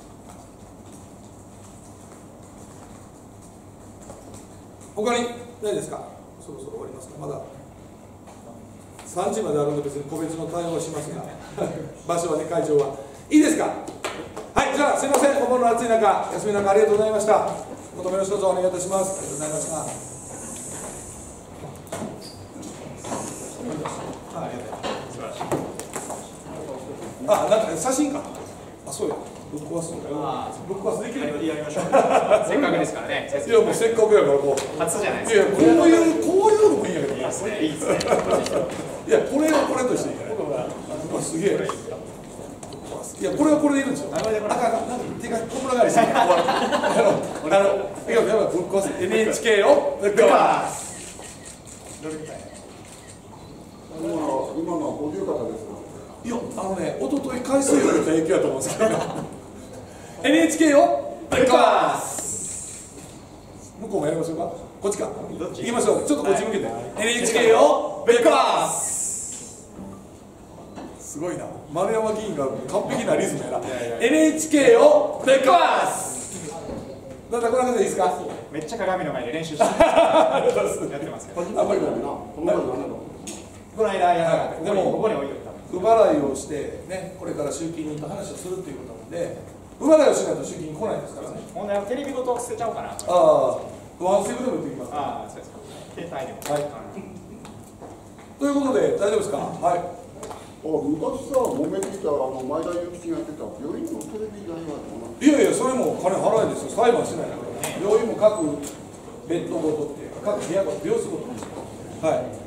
Speaker 1: 他にないですか？そろそろ終わりますか？まださんじまであるので別に個別の対応をしますが場所はね、会場はいいですか？はい、じゃあすいません、お盆の暑い中、休みの中ありがとうございました。またよろしくどうぞお願いいたします。ありがとうございました。あ、ありがとう。素晴らしい。あ、なんか写真か。あ、そうや。ぶっ壊すのかよ。ぶっ壊すできる。
Speaker 6: やりましょう。せっかくですからね。
Speaker 1: いやもうせっかくやからこう。
Speaker 6: 初じゃないですか。
Speaker 1: いやこういうこういうのもいいんやけど。いい
Speaker 6: ですね。いいですね。
Speaker 1: いやこれはこれとしていいから。すげえ。いやこれはこれでいるんですよ。あかんなんか手がこむら返りして。あのあのいややばいぶっ壊す エヌエイチケー をぶっ壊す。
Speaker 8: 今の今のは五十肩ですか。
Speaker 1: いやあのね、一昨日海水浴の影響だと思うんですけど エヌエイチケー をぶっ壊す。向こうもやりましょうか。こっちか。行きましょう。ちょっとこっち向けて、はい、エヌエイチケー をぶっ壊す。すごいな、丸山議員が完璧なリズムやな。 エヌエイチケー をぶっ壊す。だからこんな感じでいいですか。
Speaker 6: めっちゃ鏡の前で練習してやってますけど、
Speaker 8: あんまりだめな、この前なんだろう。
Speaker 6: この間やらなかった。
Speaker 1: でも
Speaker 6: ここに置いといた。
Speaker 1: 不払いをしてね、これから集金人と話をするということなので、不払いをしないと集金人来ないですからね。
Speaker 6: 問題はテレビごと捨てちゃおうかな。あ
Speaker 1: あ、ワンセグでも言ってきます。
Speaker 6: ああ、そうですか。携帯でも。
Speaker 1: はい。ということで大丈夫ですか。はい。
Speaker 8: あ、昔さ、揉めていたあの前田祐吉がやってた病院のテレビ代はどうなの？
Speaker 1: いやいや、それも金払いですよ。裁判しないから。病院も各ベッドごとっていうか、各部屋ごと、病室ごとですよ。はい。